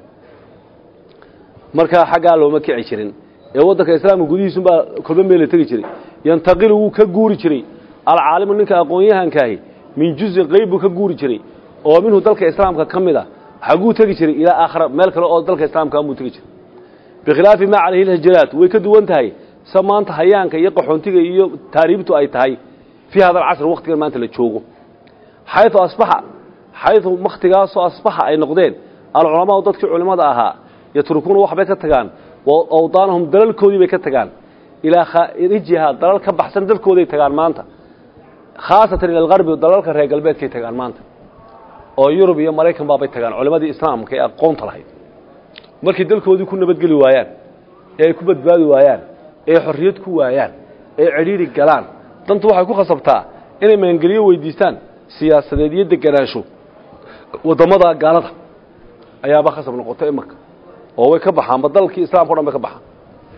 مركا حاجة لهم كي عشرين أو ذلك الإسلام كجودي يسون بكل من بيله تجي شرين ينتقله كجوري شرين العالم إنك أقوياء هنكاهي من جزء غيب كجوري شرين ومنه ذلك الإسلام ككمله حقو تجي إلى آخر مالك لو ذلك الإسلام كان متجي bikhilaafi ma calayhi alhijraat way ka duwan tahay samaanta hayaanka iyo qaxoontiga iyo taariibtu ay tahay fi hada alcasr waqtigan maanta la joogo xaytu asbaxa xaytu waqtigaas oo asbaxa ay noqdeen alculamaa dadkii culimada ahaa yatrukuuna waxbay ka tagaan awdaanahum dalalkoodii bay ka tagaan ilaa khaarijiha dalal ka baxsan dalkooday tagaan maanta khaasatan ila algarbi dalalka reer galbeedkay tagaan maanta oo yurub iyo maraykan baabay tagaan culimadii islaamka ee aqoonta lahayd markii dalkoodii ku nabadgeli waayaan ee ay ku badbaadi waayaan ee xorriyad ku waayaan ee cidhiidhi galaan dantu waxay ku khasabtaa inay maangeliyo weydiistaan siyaasadeed iyo deganaansho waddamada gaalada ayaaba khasab noqotay imarka oo way ka baxaan badalkii islaamka o dhan bay ka baxaan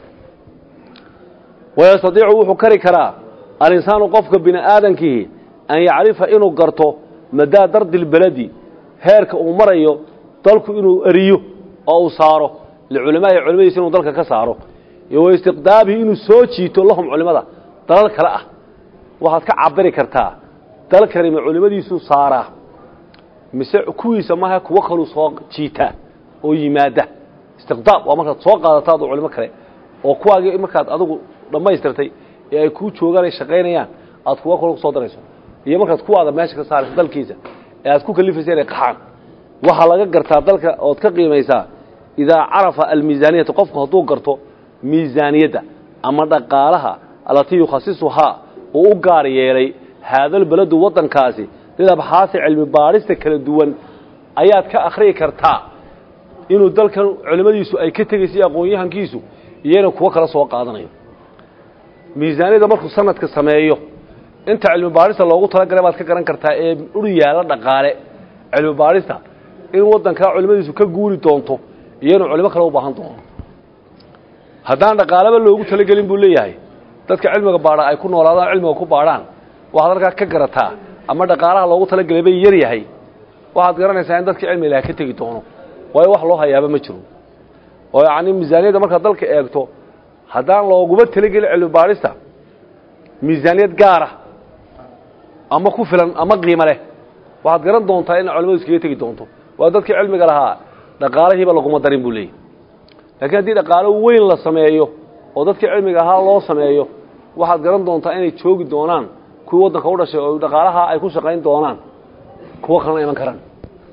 wayastadiicu wuxuu kari karaa alinsaanu qofka bini aadamkihi an yacrifa inuu garto madaa dardi lbeledi heerka uu marayo dalku inuu eriyo oo uu saaro liculamaa'i culimadiisa inuu dalka ka saaro iyo waistiqdaabihi inuu soo jiito lahum culimada dalal kale ah waxaad ka cabiri kartaa dalkani ma culimadiisuu saaraa mise kuwiisa maaha kuwo kaluu soo jiitaa oo yimaada istiqdaab waa markaad soo qaadataa adoo culimo kale oo kuwaagii markaad adigu dhammaystirtay ee ay kuu joogaan ay shaqaynayaan aad kuwa kale kusoo darayso iyo markaad kuwaada meesha ka saarayso dalkiisa ee aad ku kalifaysa inay qaxaan waxaa laga gartaa dalka ood ka qiimaysaa idaa carafa almiisaaniyata qofku hadduu garto miisaaniyadda ama dhaqaalaha allatii yukhasisuhaa uu u gaar yeelay haadalbeledu waddankaasi lidabxaasi cilmi baadhista kala duwan ayaad ka akhriyi kartaa inuu dalkan culimmadiisu ay ka tegaysa aqoon-yahankiisu iyana kuwo kala soo qaadanayo miisaaniyadda markuu sanadka sameeyo inta cilmi baadhista loogu talagalay baad ka garan kartaa ee ur yaala dhaqaale cilmi baadhista in waddankaa culimmadiisu ka guuri doonto iyanu culimo kale u baahan doono haddaan dhaqaaleba loogu talagelin buu leeyahay dadka cilmiga baadha ay ku noolaadaan cilmiga ku baadhaan waxaad halkaa ka garataa ama dhaqaalaha loogu talagelay bay yar yahay waxaad garanaysaa in dadka cilmi ilaha ka tegi doono waayo wax loo hayaaba ma jiro oo yacni miisaaniyadda markaad dalka eegto haddaan looguma talagelin cilmi baadhista miisaaniyad gaara ama ku filan ama qiimo leh waxaad garan doontaa in culimadu iskaga tegi doonto waa dadkii cilmiga lahaa dhaqaalahiiba laguma darin buu leeyahy laakiin haddii dhaqaalo weyn la sameeyo oo dadkii cilmiga ahaa loo sameeyo waxaad garan doontaa inay joogi doonaan kuwii waddanka u dhashay oo dhaqaalaha ay ku shaqayn doonaan kuwo kalena iman karaan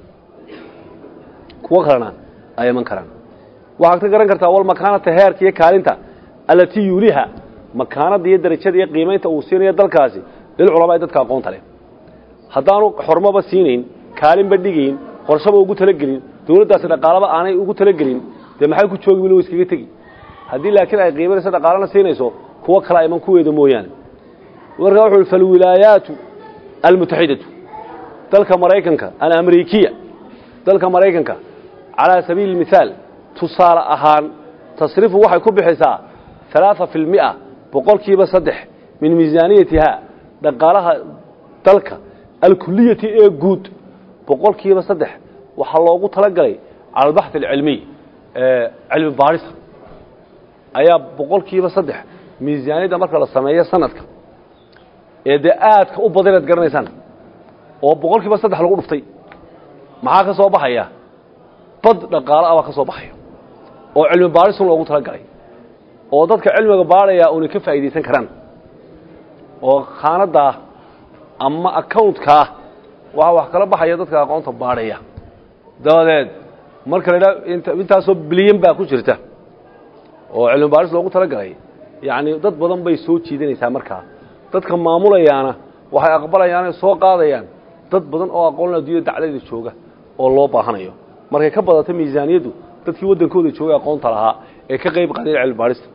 kuwo kalena ay iman karaan waxaad ka garan kartaa wal makaanata heerka iyo kaalinta allatii yuuliha makaanada iyo darajada iyo qiimaynta uu siinayo dalkaasi lilculamaa ee dadka aqoonta leh haddaanu xormoba siinayn kaalinba dhigayn qorshaba ugu talagelin dawladdaasi dhaqaalaba aanay ugu talagelin dee maxay ku joogi weli wa iskaga tegi haddii laakiin ay qiimanayso dhaqaalana siinayso kuwo kala iman kuweeda mooyaane markaa wuxu uhi falwilaayaatu almutaxidatu dalka maraykanka alamerikiya dalka maraykanka calaa sabiili mithaal tusaale ahaan tasrifu waxay ku bixisaa alaaa fi lmia boqolkiiba saddex min miisaaniyatiha dhaqaalaha dalka alkuliyati ee guud boqolkiiba saddex waxaa loogu talagalay cala albaxth alcilmiy cilmi baadhista ayaa boqolkiiba saddex miisaaniyadda marka la sameeyo sanadka ee dee aadka u badan inaad garanaysaan oo boqolkiiba saddex lagu dhuftay maxaa ka soo baxaya bad dhaqaalo ah baa ka soo baxaya oo cilmi baadhisun loogu talagalay oo dadka cilmiga baadhaya una ka faa'iidaysan karaan oo khaanaddaa ama accountkaa waxaa wax kala baxaya dadka aqoonta baadhaya dabadeed marka la idhaha intaasoo bilyan baa ku jirta oo cilmi baadhis loogu talagalay yacni dad badan bay soo jiidanaysaa markaa dadka maamulayaana waxay aqbalayaanay soo qaadayaan dad badan oo aqoon adduunya daclada jooga oo loo baahanayo markay ka badata miisaaniyaddu dadkii waddankooda joogay aqoonta lahaa ee ka qayb qaadaya cilmi baadhista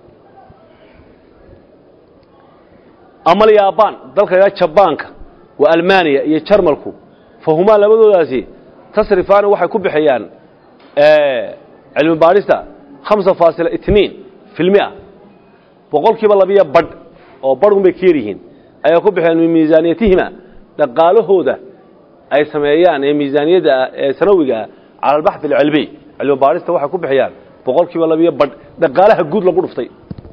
ama yaabaan dalka ilaa jabaanka waa almaniya iyo jarmalku fahumaa labadoodaasi tasrifaani waxay ku bixiyaan cilmi baadhista hamsa faasila itniin fi lmia boqolkiiba labiyo badh oo badhun bay ka yar yihiin ayaa ku bixiyaan min miisaaniyatihima dhaqaalahooda ay sameeyaan ee miisaaniyadda ee sanawigaa cala albaxth alcilmiy cilmi baadhista waxay ku bixiyaan boqolkiiba labiyo badh dhaqaalaha guud lagu dhuftay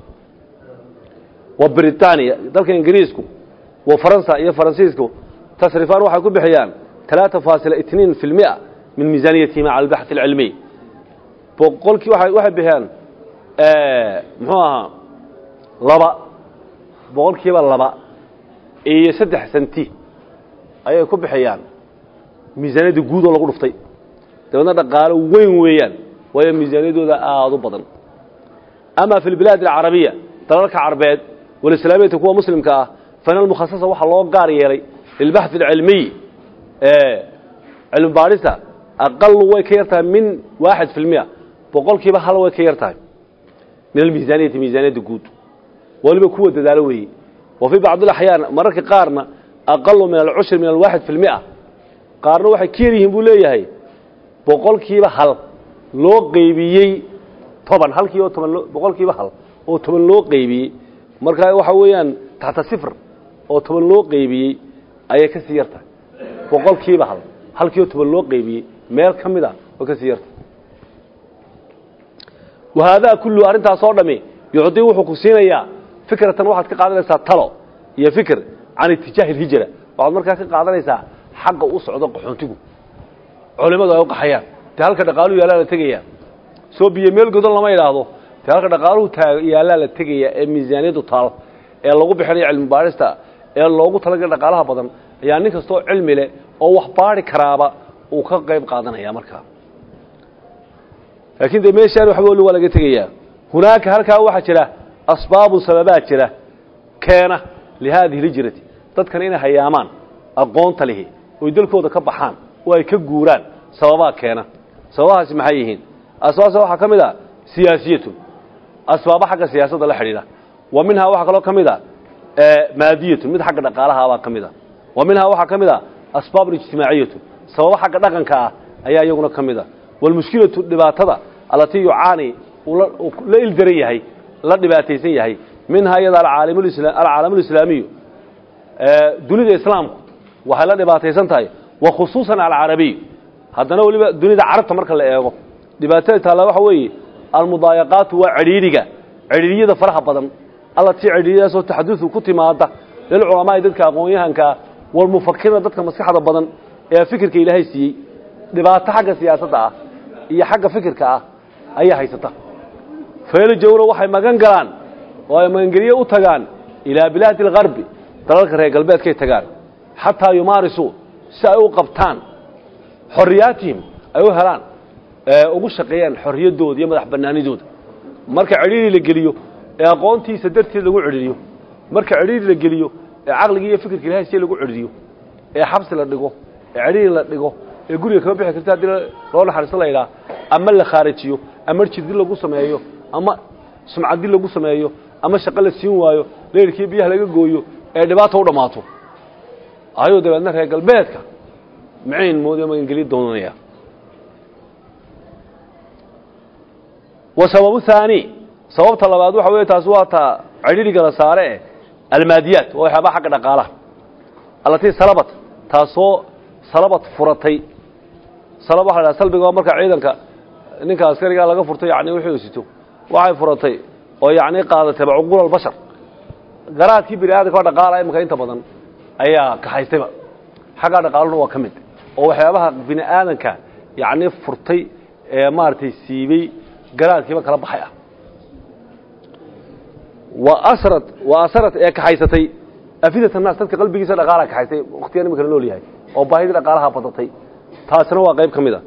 wa britaniya dalka ingiriisku wa faransa iyo faransiisku tasrifaan waxay ku bixiyaan talaata faasila itniin fi lmia min miisaaniyatihima cala albaxth alcilmiy boqolkii waxay waxay bixiyaan muxuu ahaa laba boqolkiiba laba iyo saddex senti ayay ku bixiyaan miisaaniyadda guud oo lagu dhuftay dabeedna dhaqaalo weyn weeyaan waayo miisaaniyadooda aada u badan ama fi lbilaad alcarabiya dalalka carbeed walislaamiyata kuwa muslimka ah fana almukhasasa waxaa loo gaar yeelay lilbaxthi alcilmiy cilmi baadhista aqalu way ka yartahay min waaxid fi lmiya boqolkiiba hal way ka yartahay min almiisaaniyati miisaaniyadda guud waliba kuwa dadaalo weeye wa fii bacdi alaxyaan mararka qaarna aqalu min alcushri min alwaaxid fi lmiya qaarna waxay ka yar yihiin buu leeyahay boqolkiiba hal loo qeybiyey toban halkii oo toban boqolkiiba hal oo toban loo qeybiyey markaa waxa weeyaan taxta sifr oo toban loo qeybiyey ayay ka sii yartahay boqolkiiba hal halkii oo toban loo qeybiyey meel ka mid a oo ka sii yartahay wahaadaa kullu arrintaas oo dhami yucdii wuxuu ku siinayaa fikratan waxaad ka qaadanaysaa talo iyo fikr can itijaahi alhijra waxaad markaa ka qaadanaysaa xagga u socdo qaxoontigu culimadu ay u qaxayaan dee halka dhaqaaluhu yaallaa la tegayaa soo biyo meel godan lama idhaahdo dee halka dhaqaaluhu taa yaallaa la tegayaa ee miisaaniyaddu taal ee lagu bixinayo cilmi baadhista ee loogu talagalay dhaqaalaha badan ayaa nin kastoo cilmi leh oo wax baadhi karaaba uu ka qayb qaadanaya markaa laakiin dee meeshaan waxba wali waa laga tegayaa hunaaka halkaa waxaa jira asbaabu sababaad jira keena lihaadihi hijrati dadkan inay hayaamaan aqoonta lihi oy dalkooda ka baxaan oo ay ka guuraan sababaa keena sababahaasi maxay yihiin asbaabta waxaa ka mid a siyaasiyatun asbaaba xagga siyaasadda la xidhiidha wa minhaa waxaa kaloo ka mid a maadiyatun mid xagga dhaqaalaha baa ka mid a wa minhaa waxaa ka mid a asbaabun ijtimaaciyatun sababa xagga dhaqanka ah ayaa iyaguna ka mid a walmushkilatu dhibaatada allatii yucaani uu la ildaran yahay la dhibaataysan yahay minhaa iyada alcaalamulislaamiyu dunida islaamku waxay la dhibaataysan tahay wa khusuusan alcarabiy haddana weliba dunida carabta marka la eego dhibaatada taalla waxa weeye almudaayaqaatu waa cidhiidhiga cidhiidhiyada faraha badan allatii cidhiidhiyadaasoo taxadusu ku timaada lilculamaai dadka aqoon-yahankaa walmufakirina dadka maskaxda badan ee fikirka ilaahay siiyey dhibaato xagga siyaasadda ah iyo xagga fikirka ah ayaa haysata feeljawna waxay magan galaan oo ay magangelye u tagaan ilaa bilaadi algarbi dalalka reer galbeedkay tagaan xataa yumaarisuu si ay u qabtaan xorriyaatihim ay u helaan ugu shaqeeyaan xorriyaddooda iyo madax bannaanidooda marka cidhiiri la geliyo ee aqoontiisa darteed lagu cidhiiriyo marka cidhiiri la geliyo ee caqligii iyo fikirka ilahay si lagu cidhiiriyo ee xabsi la dhigo ee cidhiiri la dhigo ee guriga kama bixi karta haddii loo naxariisto la yidhaha ama la khaarijiyo ama jiddi lagu sameeyo ama sumcaddi lagu sameeyo ama shaqo la siin waayo leerkii biyaha laga gooyo ee dhibaato u dhammaato ayuu dabeedna reer galbeedka macayn mooday magangeliya doonanaya wa sababu haani sababta labaad waxa weeye taasi waa taa cidhiidhiga la saare eh almaadiyaat waa waxyaabaha xagga dhaqaalaha allatii salabat taasoo salabat furatay salab waxa la dhaha salbiga waa marka ciidanka ninka askarigaa laga furtay yacni wixii uu sito waxay furatay oo yacni qaadatay cuquul albashar garaadkii bini aadamka oo dhaqaala imika inta badan ayaa kaxaystayba xagga dhaqaaluna waa ka mid oo waxyaabaha bini aadanka yacni furtay ee maaragtay siibay garaadkiiba kala baxay ah wa asrat wa asrat ee kaxaysatay afidata naas dadka qalbigiisa dhaqaala kaxaystay waqtigan imika la nool yahay oo baahida dhaqaalaha badatay taasina waa qayb ka mid a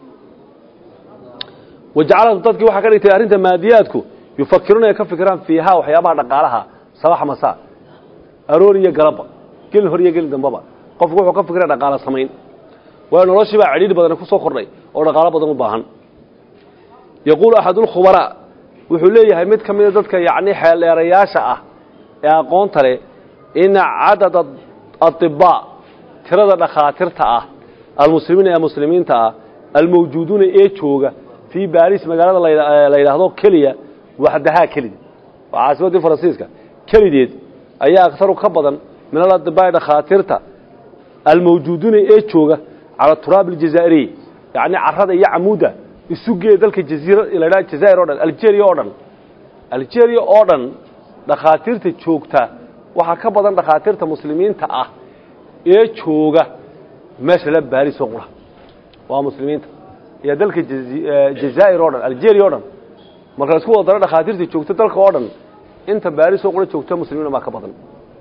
wajacalatu dadkii waxaa ka dhigtay arrinta maadiyaadku yufakiruuna ay ka fikiraan fiihaa waxyaabaha dhaqaalaha sabax masaa aroor iyo galaba gelin hor iyo gelin dambaba qofku wuxuu ka fikira dhaqaala samayn waayo noloshii baa cidhiidh badan ku soo kordhay oo dhaqaalo badan u baahan yaquulu axadulkhubaraa wuxuu leeyahay mid ka mida dadka yacni xeeldheerayaasha ah ee aqoonta leh ina cadada atibaa tirada dhakhaatiirta ah almuslimiina ee muslimiinta ah almawjuuduuna ee jooga fii baris magaalada la yidhaahdo keliya waxdahaa kelida waa caasimaddii faransiiska kelideed ayaa aktaru ka badan min aladibaa dhakhaatiirta almawjuuduuna ee jooga cala turaab aljazaa'iriy yacni carrada iyo camuudda isugee dalka jaziira la yidhaha jazaa'ir o dhan algeria oo dhan algeria oo dhan dhakhaatiirta joogta waxaa ka badan dhakhaatiirta muslimiinta ah ee jooga meesha la baris oo qura waa muslimiinta iyo dalka jazaa'ir oo dhan algeria oo dhan marka isku wada dhakhaatiirta joogta dalka oo dhan inta baaris oo qura joogta muslimiina ma ka badan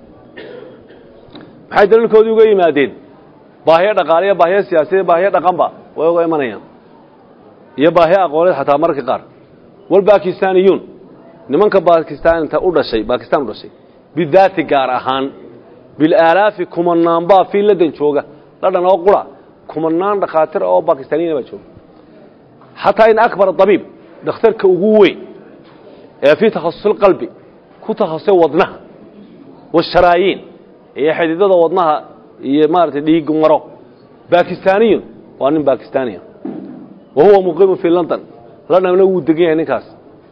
maxay dalkoodu uga yimaadeen baahiyo dhaqaale baahiyo siyaasad baahiyo dhaqanba way uga imanayaan iyo baahiyo aqooneed xataa marka qaar wal baakistaaniyuun nimanka baakistaan inta u dhashay baakistaan u dhashay bidaati gaar ahaan bil alaafi kumanaan baa fi ladan jooga ladan oo qura kumanaan dhakhaatiir oo baakistaaniyiin ba jooga hatta in akbar tabib dhakhtarka ugu weyn ee fi takhasus qalbi ku takhasusay wadnaha washaraayin iyo xididada wadnaha iyo maartay dhiig maro baakistaaniyuun waa nin baakistaaniya وهو مقيم في لندن لنا لو دغيا نكاس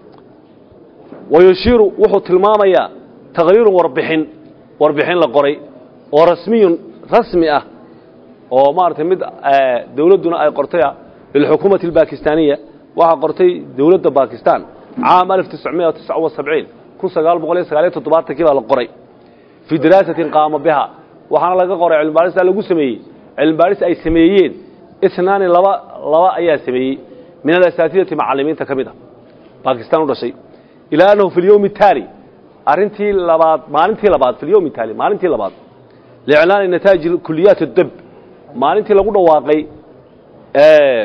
ويشير وحو تلماميا تغيير وربحين وربحين لا قري ورسمي رسمي اه oo maartay mid dawladuna ay qortay bilxukuumada الباكستانيه waxa qortay dawladda Pakistan عام ألف وتسعمائة وتسعة وسبعين kun sagaal boqol iyo sagaal iyo toddobaatan kii la qoray fi diraasatin qaama biha waxana laga qoray cilmi baaris lagu sameeyay cilmi baaris ay sameeyeen isnaani laba laba ayaa sameeyay min al-asaatidati macallimiinta kamida Pakistan u dhashay ilaa annahu fi al-yawm al-tali arintii labaad maalintii labaad fi al-yawm al-tali maalintii labaad li'laan nataaj kulliyat ad-dib maalintii lagu dhawaaqay ee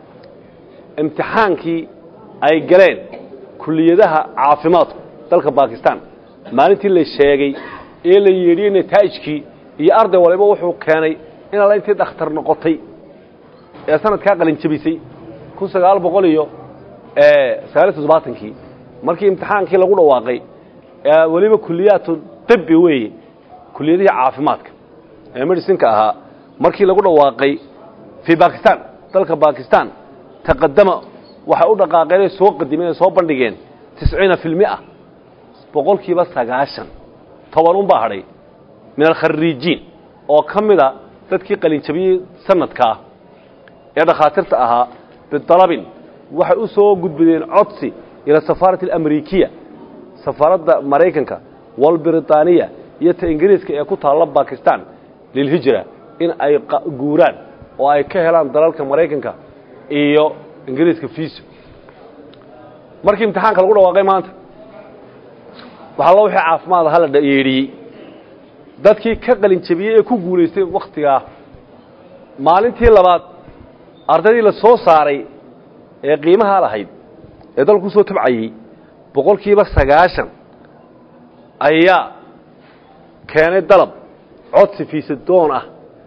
imtixaankii ay galeen kulliyadaha caafimaadka dalka Pakistan maalintii la sheegay ee la yeedhiyay nataajkii iyo arday waliba wuxuu keenay in la intii dhakhtar noqotay ee sanadka qalin jabisay kun sagaal boqol iyo ee sagaal iyo toddobaatan kii markii imtixaankii lagu dhawaaqay ee waliba kulliyadu tibbi weey kulliyadaha caafimaadka ee medicine-ka ahaa markii lagu dhawaaqay fi Pakistan dalka Pakistan taqaddama waxa u dhaqaaqay soo qadimeen soo bandhigeen tisciin في المئة boqolkiiba sagaashan toban un baa haray min al-kharrijiin oo kamida dadkii qalin jabiyay sanadka ee dhakhaatiirta ahaa bitalabin waxa u soo gudbideen codsi ila safaaradda Ameerikiya safaaradda Mareykanka wal Britaniya iyo ta Ingiriiska ee ku taala Pakistan lil hijra in ay guuraan oo ay ka helaan dalalka Mareykanka iyo Ingiriiska fiiso markii imtixaanka lagu dhawaaqay maanta waxa loo wixii caafimaad hal la yeedhiyay dadkii ka qalin jabiyay ee ku guuleystay waqtiga maalintii labaad ardaydii la soo saaray ee qiimaha lahayd ee dalku soo tabcayay boqolkiiba sagaashan ayaa keenay dalab codsi fiisa doon ah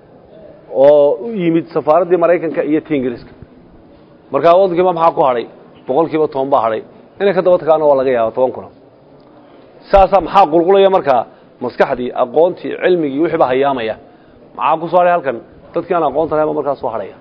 oo u yimid safaaradda Mareykanka iyo Ingiriiska marka waddanka maxaa ku haray boqolkiiba toban baa haray inay ka daba tagaan oo laga yaabo toban kun saasa maxaa qulqulaya marka maskaxdii aqoontii cilmigii wixii ba hayaamaya maxaa ku soo haray halkan dadkii aan aqoonta lahayn markaa soo haraya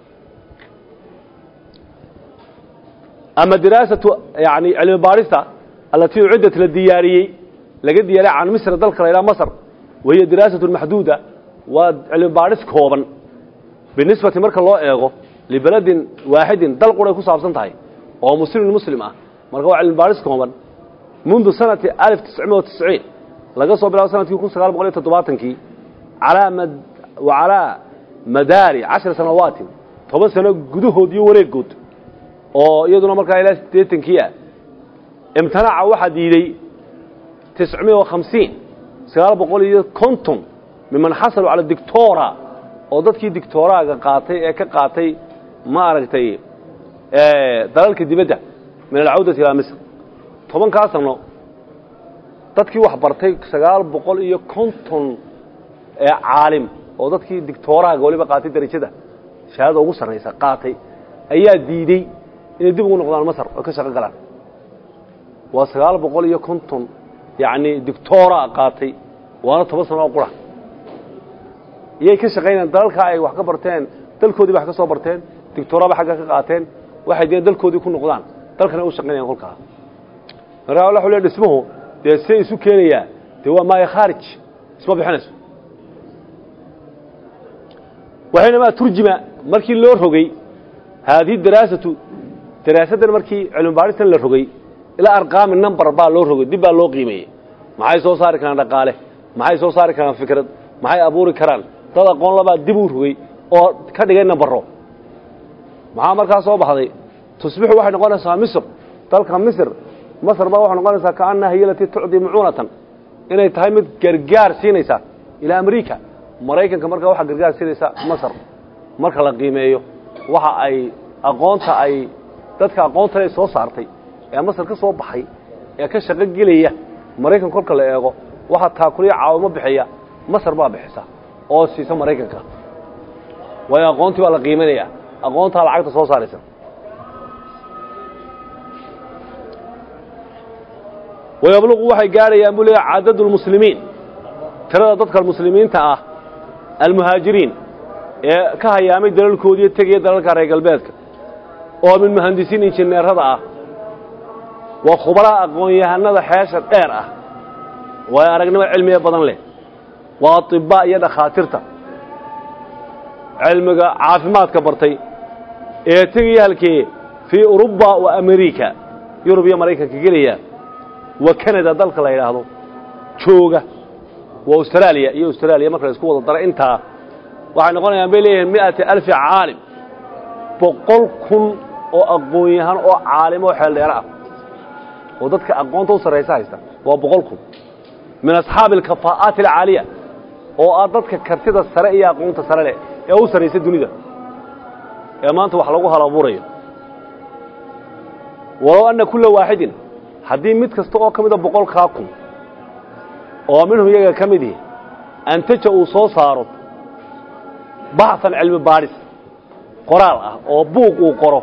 ama diraasatu yaani cilmi baarista التي عدت للدياري لقد دياري عن مصر دلك إلى مصر وهي دراسة محدودة وعلم بارس كوبا بالنسبة مركز الله إيغو لبلد واحد دلق ولا يكون صعب سنتهاي وهو مسلم المسلمة مركز علم بارس كوبا منذ سنة ألف وتسعمائة وتسعين لقد صوب بلا سنة يكون سغال بقولة تطباطنكي على مد وعلى مدار عشر سنوات طبعا سنة قدوه ديو وريق قد ويدنا مركز إلى ستيتنكية امتنع واحد يدي تسعمائة وخمسين سغال بقولة كنتم ممن حصلوا على الدكتورة وضدكي دكتورة قاطي كقاطي ما أرغتي دلالك الدبدة من العودة إلى مصر طبعا كاسمنا dadkii wax bartay sagaal boqol iyo konton ee caalim oo dadkii doctoraga waliba qaatay darajada shahaado ugu sareysa qaatay ayaa diiday inay dib ugu noqdaan Masar oo ka shaqo galaan waa sagaal boqol iyo konton yaani doctora qaatay waana toban sano qura iyay ka shaqeynayaan dalka ay wax ka barteen dalkoodii wax ka soo barteen doctoraba xagga ka qaateen waxay dee dalkoodii ku noqdaan dalkana u shaqeynayaan kolka maraa waxa uu dhismuhu dee si isu keenaya dee waa ma kharij isma bixinayso waxayna turjuma markii loo rogay hadii daraasatu daraasadan markii cilmi baaritaan la rogay ila arqaam number baa loo rogay dib baa loo qiimeeyay maxay soo saari karaan dhaqaale maxay soo saari karaan fikrad maxay abuuri karaan dad aqoon laba dib u rogay oo ka dhigay nambaro maxaa markaa soo baxday tusbiixu waxay noqonaysaa Misr dalka misr masr baa waxay noqonaysaa kaana hiya lati tucdi mu'unatan inay tahay mid gargaar siinaysa ila Amerika Mareykanka marka waxa gargaar siinaysa masr marka la qiimeeyo waxa ay aqoonta ay dadka aqoonta ay soo saartay ee masr ka soo baxay ee ka shaqo galaya Mareykan kolka la eego waxa taakuliya caawimo bixiya masr baa bixisa oo siisa Mareykanka way aqoonti waa la qiimeeyaa aqoonta lacagta soo saaraysa ويبلغ waxay gaarayaan bulay cadadul muslimiin tirada dadka muslimiinta ah almuhaajiriin ee ka hayaamay dalalkoodii tagay dalalka reer galbeedka oo min muhandisiin injineerada ah waa khubara aqoon-yahanada xeesha dheer ah way aragnimo cilmiye badan leh waa tibba iyo dhakhaatiirta cilmiga caafimaadka bartay ee tagay halkii fi Europa wa Amerika Yurub iyo Mareykanka galaya وكندا دلك لا يراهدو جوجا واستراليا iyo استراليا marka isku wada dara inta waxay noqonayaan beelay مئة ألف عالم boqol kun oo aqoon-yahan oo caalimo xeel dheer ah oo dadka aqoonta u sareysa haysta waa boqol kun min ashaab al-kafaa'at al-'aliya oo dadka kartida sare iyo aqoonta sare leh ee u sareysa dunida ee maanta wax lagu halabuurayo walaw anna kullu waahidin haddii mid kasta oo kamida boqol ka kun oo minhu iyaga kamidii antaja uu soo saaro baxsan cilmi baaris qoraal ah oo buug uu qoro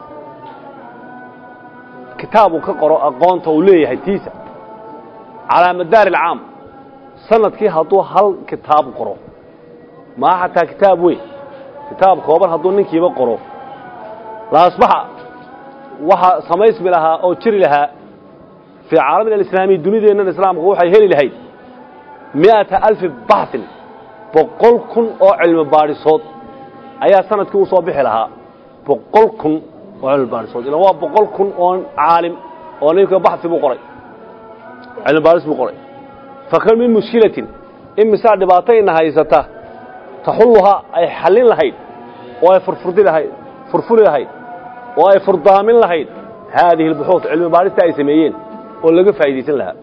kitaab uu ka qoro aqoonta uu leeyahay tiisa ala madaar العام sanadkii haduu hal kitaab qoro ma hataa kitaab weey kitaab kooban haduu ninkiiba qoro la asbaxa waxa samaysmi lahaa oo jiri lahaa في عالمنا الإسلامي دنيا إن الإسلام هو حيهلي لهاي مئة ألف بحث بقول كن أو علم بارصوت أي سنة كي أصابح لها بقول كن أو علم بارصوت إلا هو بقول كن أو عالم أو نيك بحث بقري علم بارص بقري فكان من مشكلة إن مساعد باطين هاي زتا تحلها أي حلين لهاي أو فرفرد لهاي فرفر لهاي أو فرضامين لهاي هذه البحوث علم بارص تأسميين ولقى فايدة لها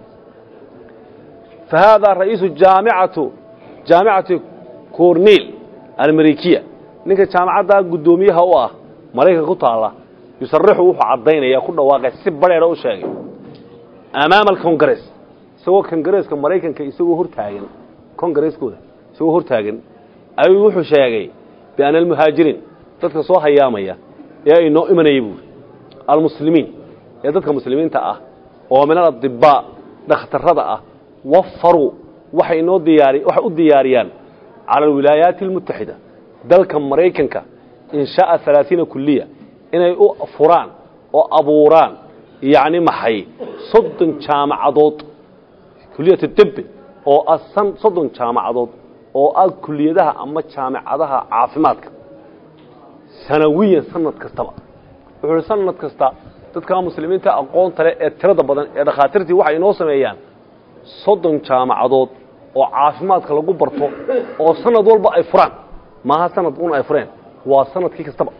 فهذا رئيس الجامعة جامعة كورنيل الأمريكية نك جامعة قدوميها هو مريكا قطالة يصرحوا عضين يأخذ واقع سبرة روشة أمام الكونغرس سوى كونغرس كمريكا كيسوي هرتاجن كونغرس كذا سوى هرتاجن أي وحش شيء بأن المهاجرين تتصوها يامية يا إنه إمن يبور المسلمين يا تذكر مسلمين تأه ومن الأطباء دكتور رضا وفروا وحي نو دياري وحي دياريان على الولايات المتحدة دلك مريكنك إنشاء ثلاثين كلية إن فران وأبوران يعني محي صد جامع عضوض كلية الطب أو أصلا صد جامع عضوض أو الكلية ده أما جامع عضها عافماتك سنويا سنة كستبا وحي سنة كستبا dadka muslimiinta aqoon tare ee tirada badan ee dhakhaatiirtii waxay inoo sameeyaan soddon jaamacadood oo caafimaadka lagu barto oo sanad walba ay furaan maaha sanad uun ay fureen waa sanadkii kastaba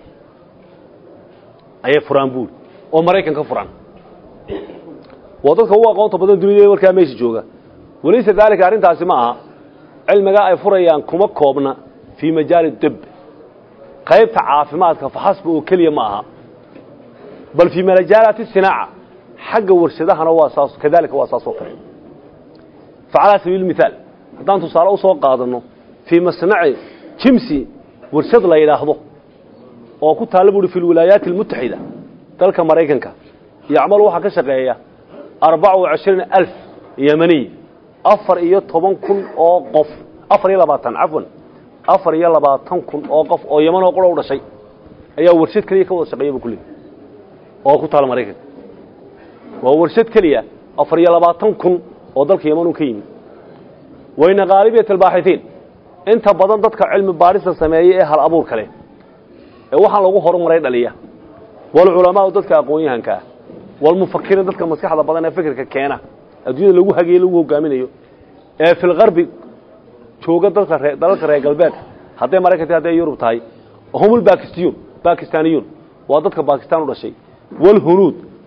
ay furaan buul oo Mareykanka furaan waa dadka ugu aqoonta badan dunida markaa meesha jooga waliisa dalika arintaasi ma aha cilmiga ay furayaan kuma koobna fi majaal dib qaybta caafimaadka faxasba oo kaliya ma aha بل في مجالات الصناعة حق ورشدها واساس كذلك واساس وكرين فعلى سبيل المثال هذا تصاروا سوق قادنه في مصنع كمسي ورشد لا يلاحظه وكنت طالبوا في الولايات المتحدة تلك مريكنك يعملوا حق شقية أربعة وعشرين ألف يمني أفر إيه طبعا كن أوقف أفر إيه لباتن عفوا أفر إيه لباتن كن أوقف أو يمن وقرأوا ولا شيء أي ورشد كليه كوضع شقية بكله oo ku taal Mareykanka waa warshad kaliya afar iyo labaatan kun oo dalka Yemen ka yimid wayna qaalibiyada baaxitiin inta badan dadka cilmi baarista sameeyay ee hal abuur kale ee waxa lagu horumaray dhaliya wal culamaa dadka aqoon-yahanka wal mufakkiriin dadka maskaxda badan ee fikirka keena adduunyada lagu hageeyo lagu hogaaminayo ee fil qarbi jooga dadka dalka reer galbeed haday Mareykanka haday Yurub tahay humul Pakistan Pakistaniyun waa dadka Pakistan u dhashay والهنود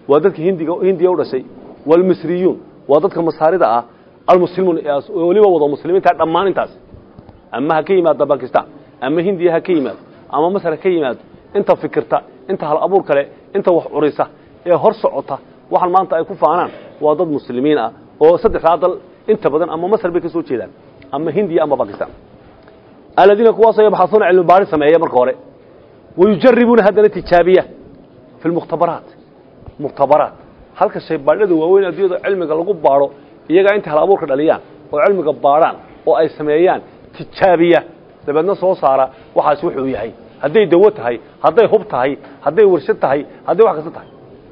ودك هندي هندي ولا شيء والمصريون ودك مصاريدا المسلمون ولي وضع مسلمين تعد أمان انتاس أما هكيمات باكستان أما هندي هكيمات أما مصر هكيمات أنت فكرت أنت هالأبور كله أنت وحريصة إيه هرس عطة وحن ما أنت يكون فعنان وضد مسلمين أو صدق هذا أنت بدن أما مصر بيكسوت كذا أما هندي أما باكستان الذين كواصا يبحثون عن البارس سمعية مركورة ويجربون هذا التجابية في المختبرات مختبرات halka shay baadhadu waaweyn adiyada cilmiga lagu baaro iyaga inta hal abuurka dhaliyaan oo cilmiga baaraan oo ay sameeyaan tijaabiya dabadna soo saara waxaas wuxuu yahay haday dawo tahay haday hub tahay haday warshad tahay haday wax kasta tahay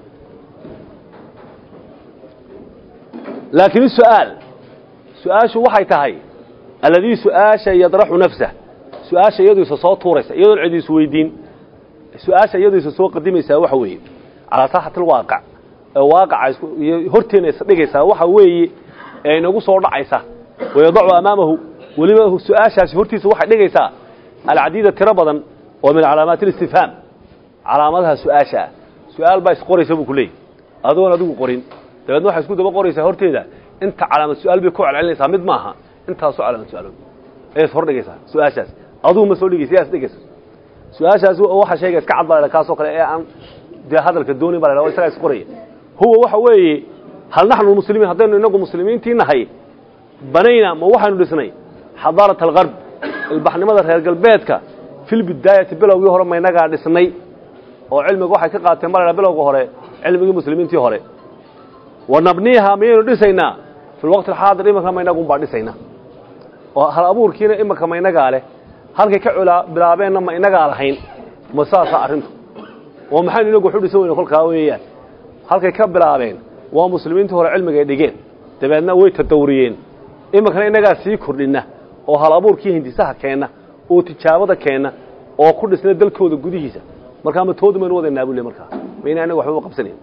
laakiin su'aal su'aashu waxay tahay alladii su'aasha yadrahu nafsahu su'aasha iyadu soo tuuraysa iyadoo cid is weydiin su'aasha iyadu soo qadimaysa waxa weeye ala saaxatul waaqi' واقع هرتين يصدقيسا waxa weeye ee nagu soo dhacaysa wayadacu amaamahu waliba su'aashaas hortiisa waxa dhigaysa alcadiida tira badan oo min calaamaat istifhaam calaamadaha su'aasha su'aal baa isqoraysa buu kulay adoon adigu qorin dabadna waxa isku daba qoraysa horteeda inta calaamad su'aal bay ku celcelinaysa mid maaha inta soo calaamad su'aal ee hor dhigaysa su'aashaas aduu ma soo dhigaysa yaas dhigaysa su'aashaas waxa sheegay iska cadbaa ka soo kale ee aan de hadalka dooni baa la isaga isqoray هو وحوي هل نحن المسلمين هذين نجوا مسلمين تينهاي بنينا ما وحنا لسناي حضارة الغرب البحر ماذا هي القلبيتك في البداية بلو يهرب ما ينقع لسناي وعلم واحد كقاعد تمر بلو جهره علم المسلمين تيهره ونبنيها مين لسنا في الوقت الحاضر إما كما ينقون بعد لسنا وهل أبور كينا إما كما ينقع له هل كعلا بلابين ما ينقع على حين مسافة أرنت ومحن ينقوا حد يسوي نقول كاويات halkay ka bilaabeen waa muslimiinta hore cilmiga ay dhigeen dabeedna way tadawriyeen imankana inaga sii kordhina oo hal abuurkii hindisaha keena oo tijaabada keena oo ku dhisna dalkooda gudihiisa marka ma toodman wada naabule marka meena anaga waxba qabsaneen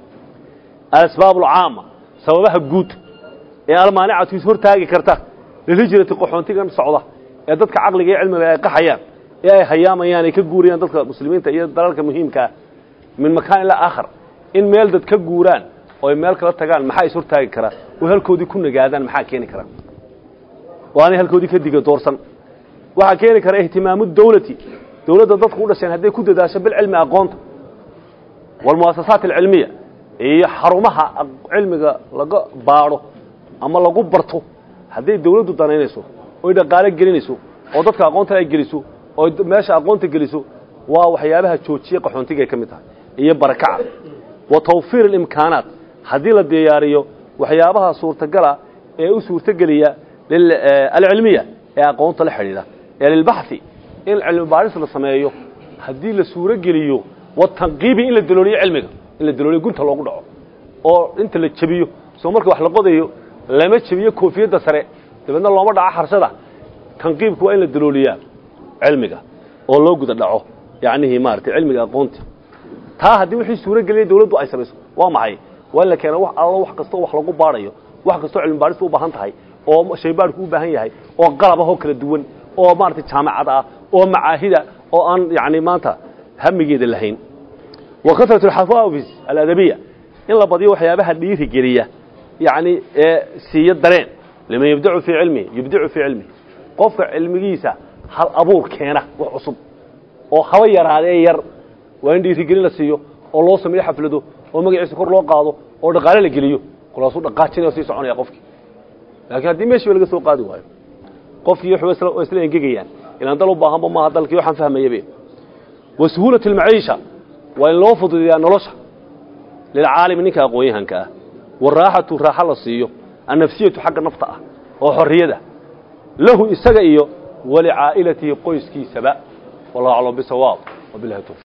asbaab al-aama sababaha guud ee almaani'atu is hortaagi karta hijrada qaxoontigan socda ee dadka aqliga iyo cilmiga ay qaxayaan ee ay hayaamayaan ay ka guuriyaan dadka muslimiinta iyo dalalka muhiimka min makaan ila aakhir in meel dad ka guuraan oo meel kala tagaan maxay soo taagi kara oo halkoodii ku nagaadaan maxaa keeni kara waana halkoodii ka diga doorsan waxa keeni kara ihtimaamu dawladti dawladda dadku u dhashay haday ku dadaasho bil cilmi aqoonta wal muassasaat al ilmiya iyo xarumaha cilmiga laga baaro ama lagu barto haday dawladdu danaynayso oo dhaqaale gelinayso oo dadka aqoonta ay geliso oo meesha aqoonta geliso waa waxyaabaha joojiye qaxoontiga ay kamid tahay iyo barakaca وتوفير الإمكانات هذه الديارية وحيابها صورة جلا وصورة جلية للعلمية يا قوانت الحديدة يعني البحث العلم بارس الصمايو هذه الصورة جلية والتنقيب إلى الدلولية علمية إلى الدلولية قلت الله قدعه أو أنت اللي تشبيه سومرك وحلا قضيه لما تشبيه كوفية دسرة تبين الله مرة آخر سنة تنقيب كوا إلى الدلولية علمية والله قدعه يعني هي مارت علمية قوانت taa hadii wixii suura galay dawladdu ay samayso waa maxay wala keenay wax alla wax kasto wax lagu baarayo wax kasto cilmi baaris u baahan tahay oo shaybaarku u baahan yahay oo qalab ah oo kala duwan oo maartay jaamacad ah oo macaahida oo aan yaani maanta hamigeeda lahayn wa kasratu al-hafawiz al-adabiyya in la badiyo waxyaabaha dhiiri geliya yaani siya dareen lama yabda'u fi ilmi yabda'u fi ilmi qofka cilmigiisa hal abuur keena wax cusub oo haba yaraadee yar وين دي تجري لسيو الله سمي حفلده وما جالس كور الله قاضو ودقالة لجليو كل أصول دقاتين وسيس عني قفك لكن هذه ماشي ولا قصو قاضي واي قفك يحوس ويسلين جيجيان إن أنت لو باهم ما هذا الكيو حنفهم يبيه وسهولة المعيشة وإن لوفض إذا نلصح للعالم إنك أقويه هنك والراحة راحة لسيو النفسية حق النفطة وحرية له إستجئيه ولعائلته قيس كي سباء والله أعلم بصواب وبالله توفيق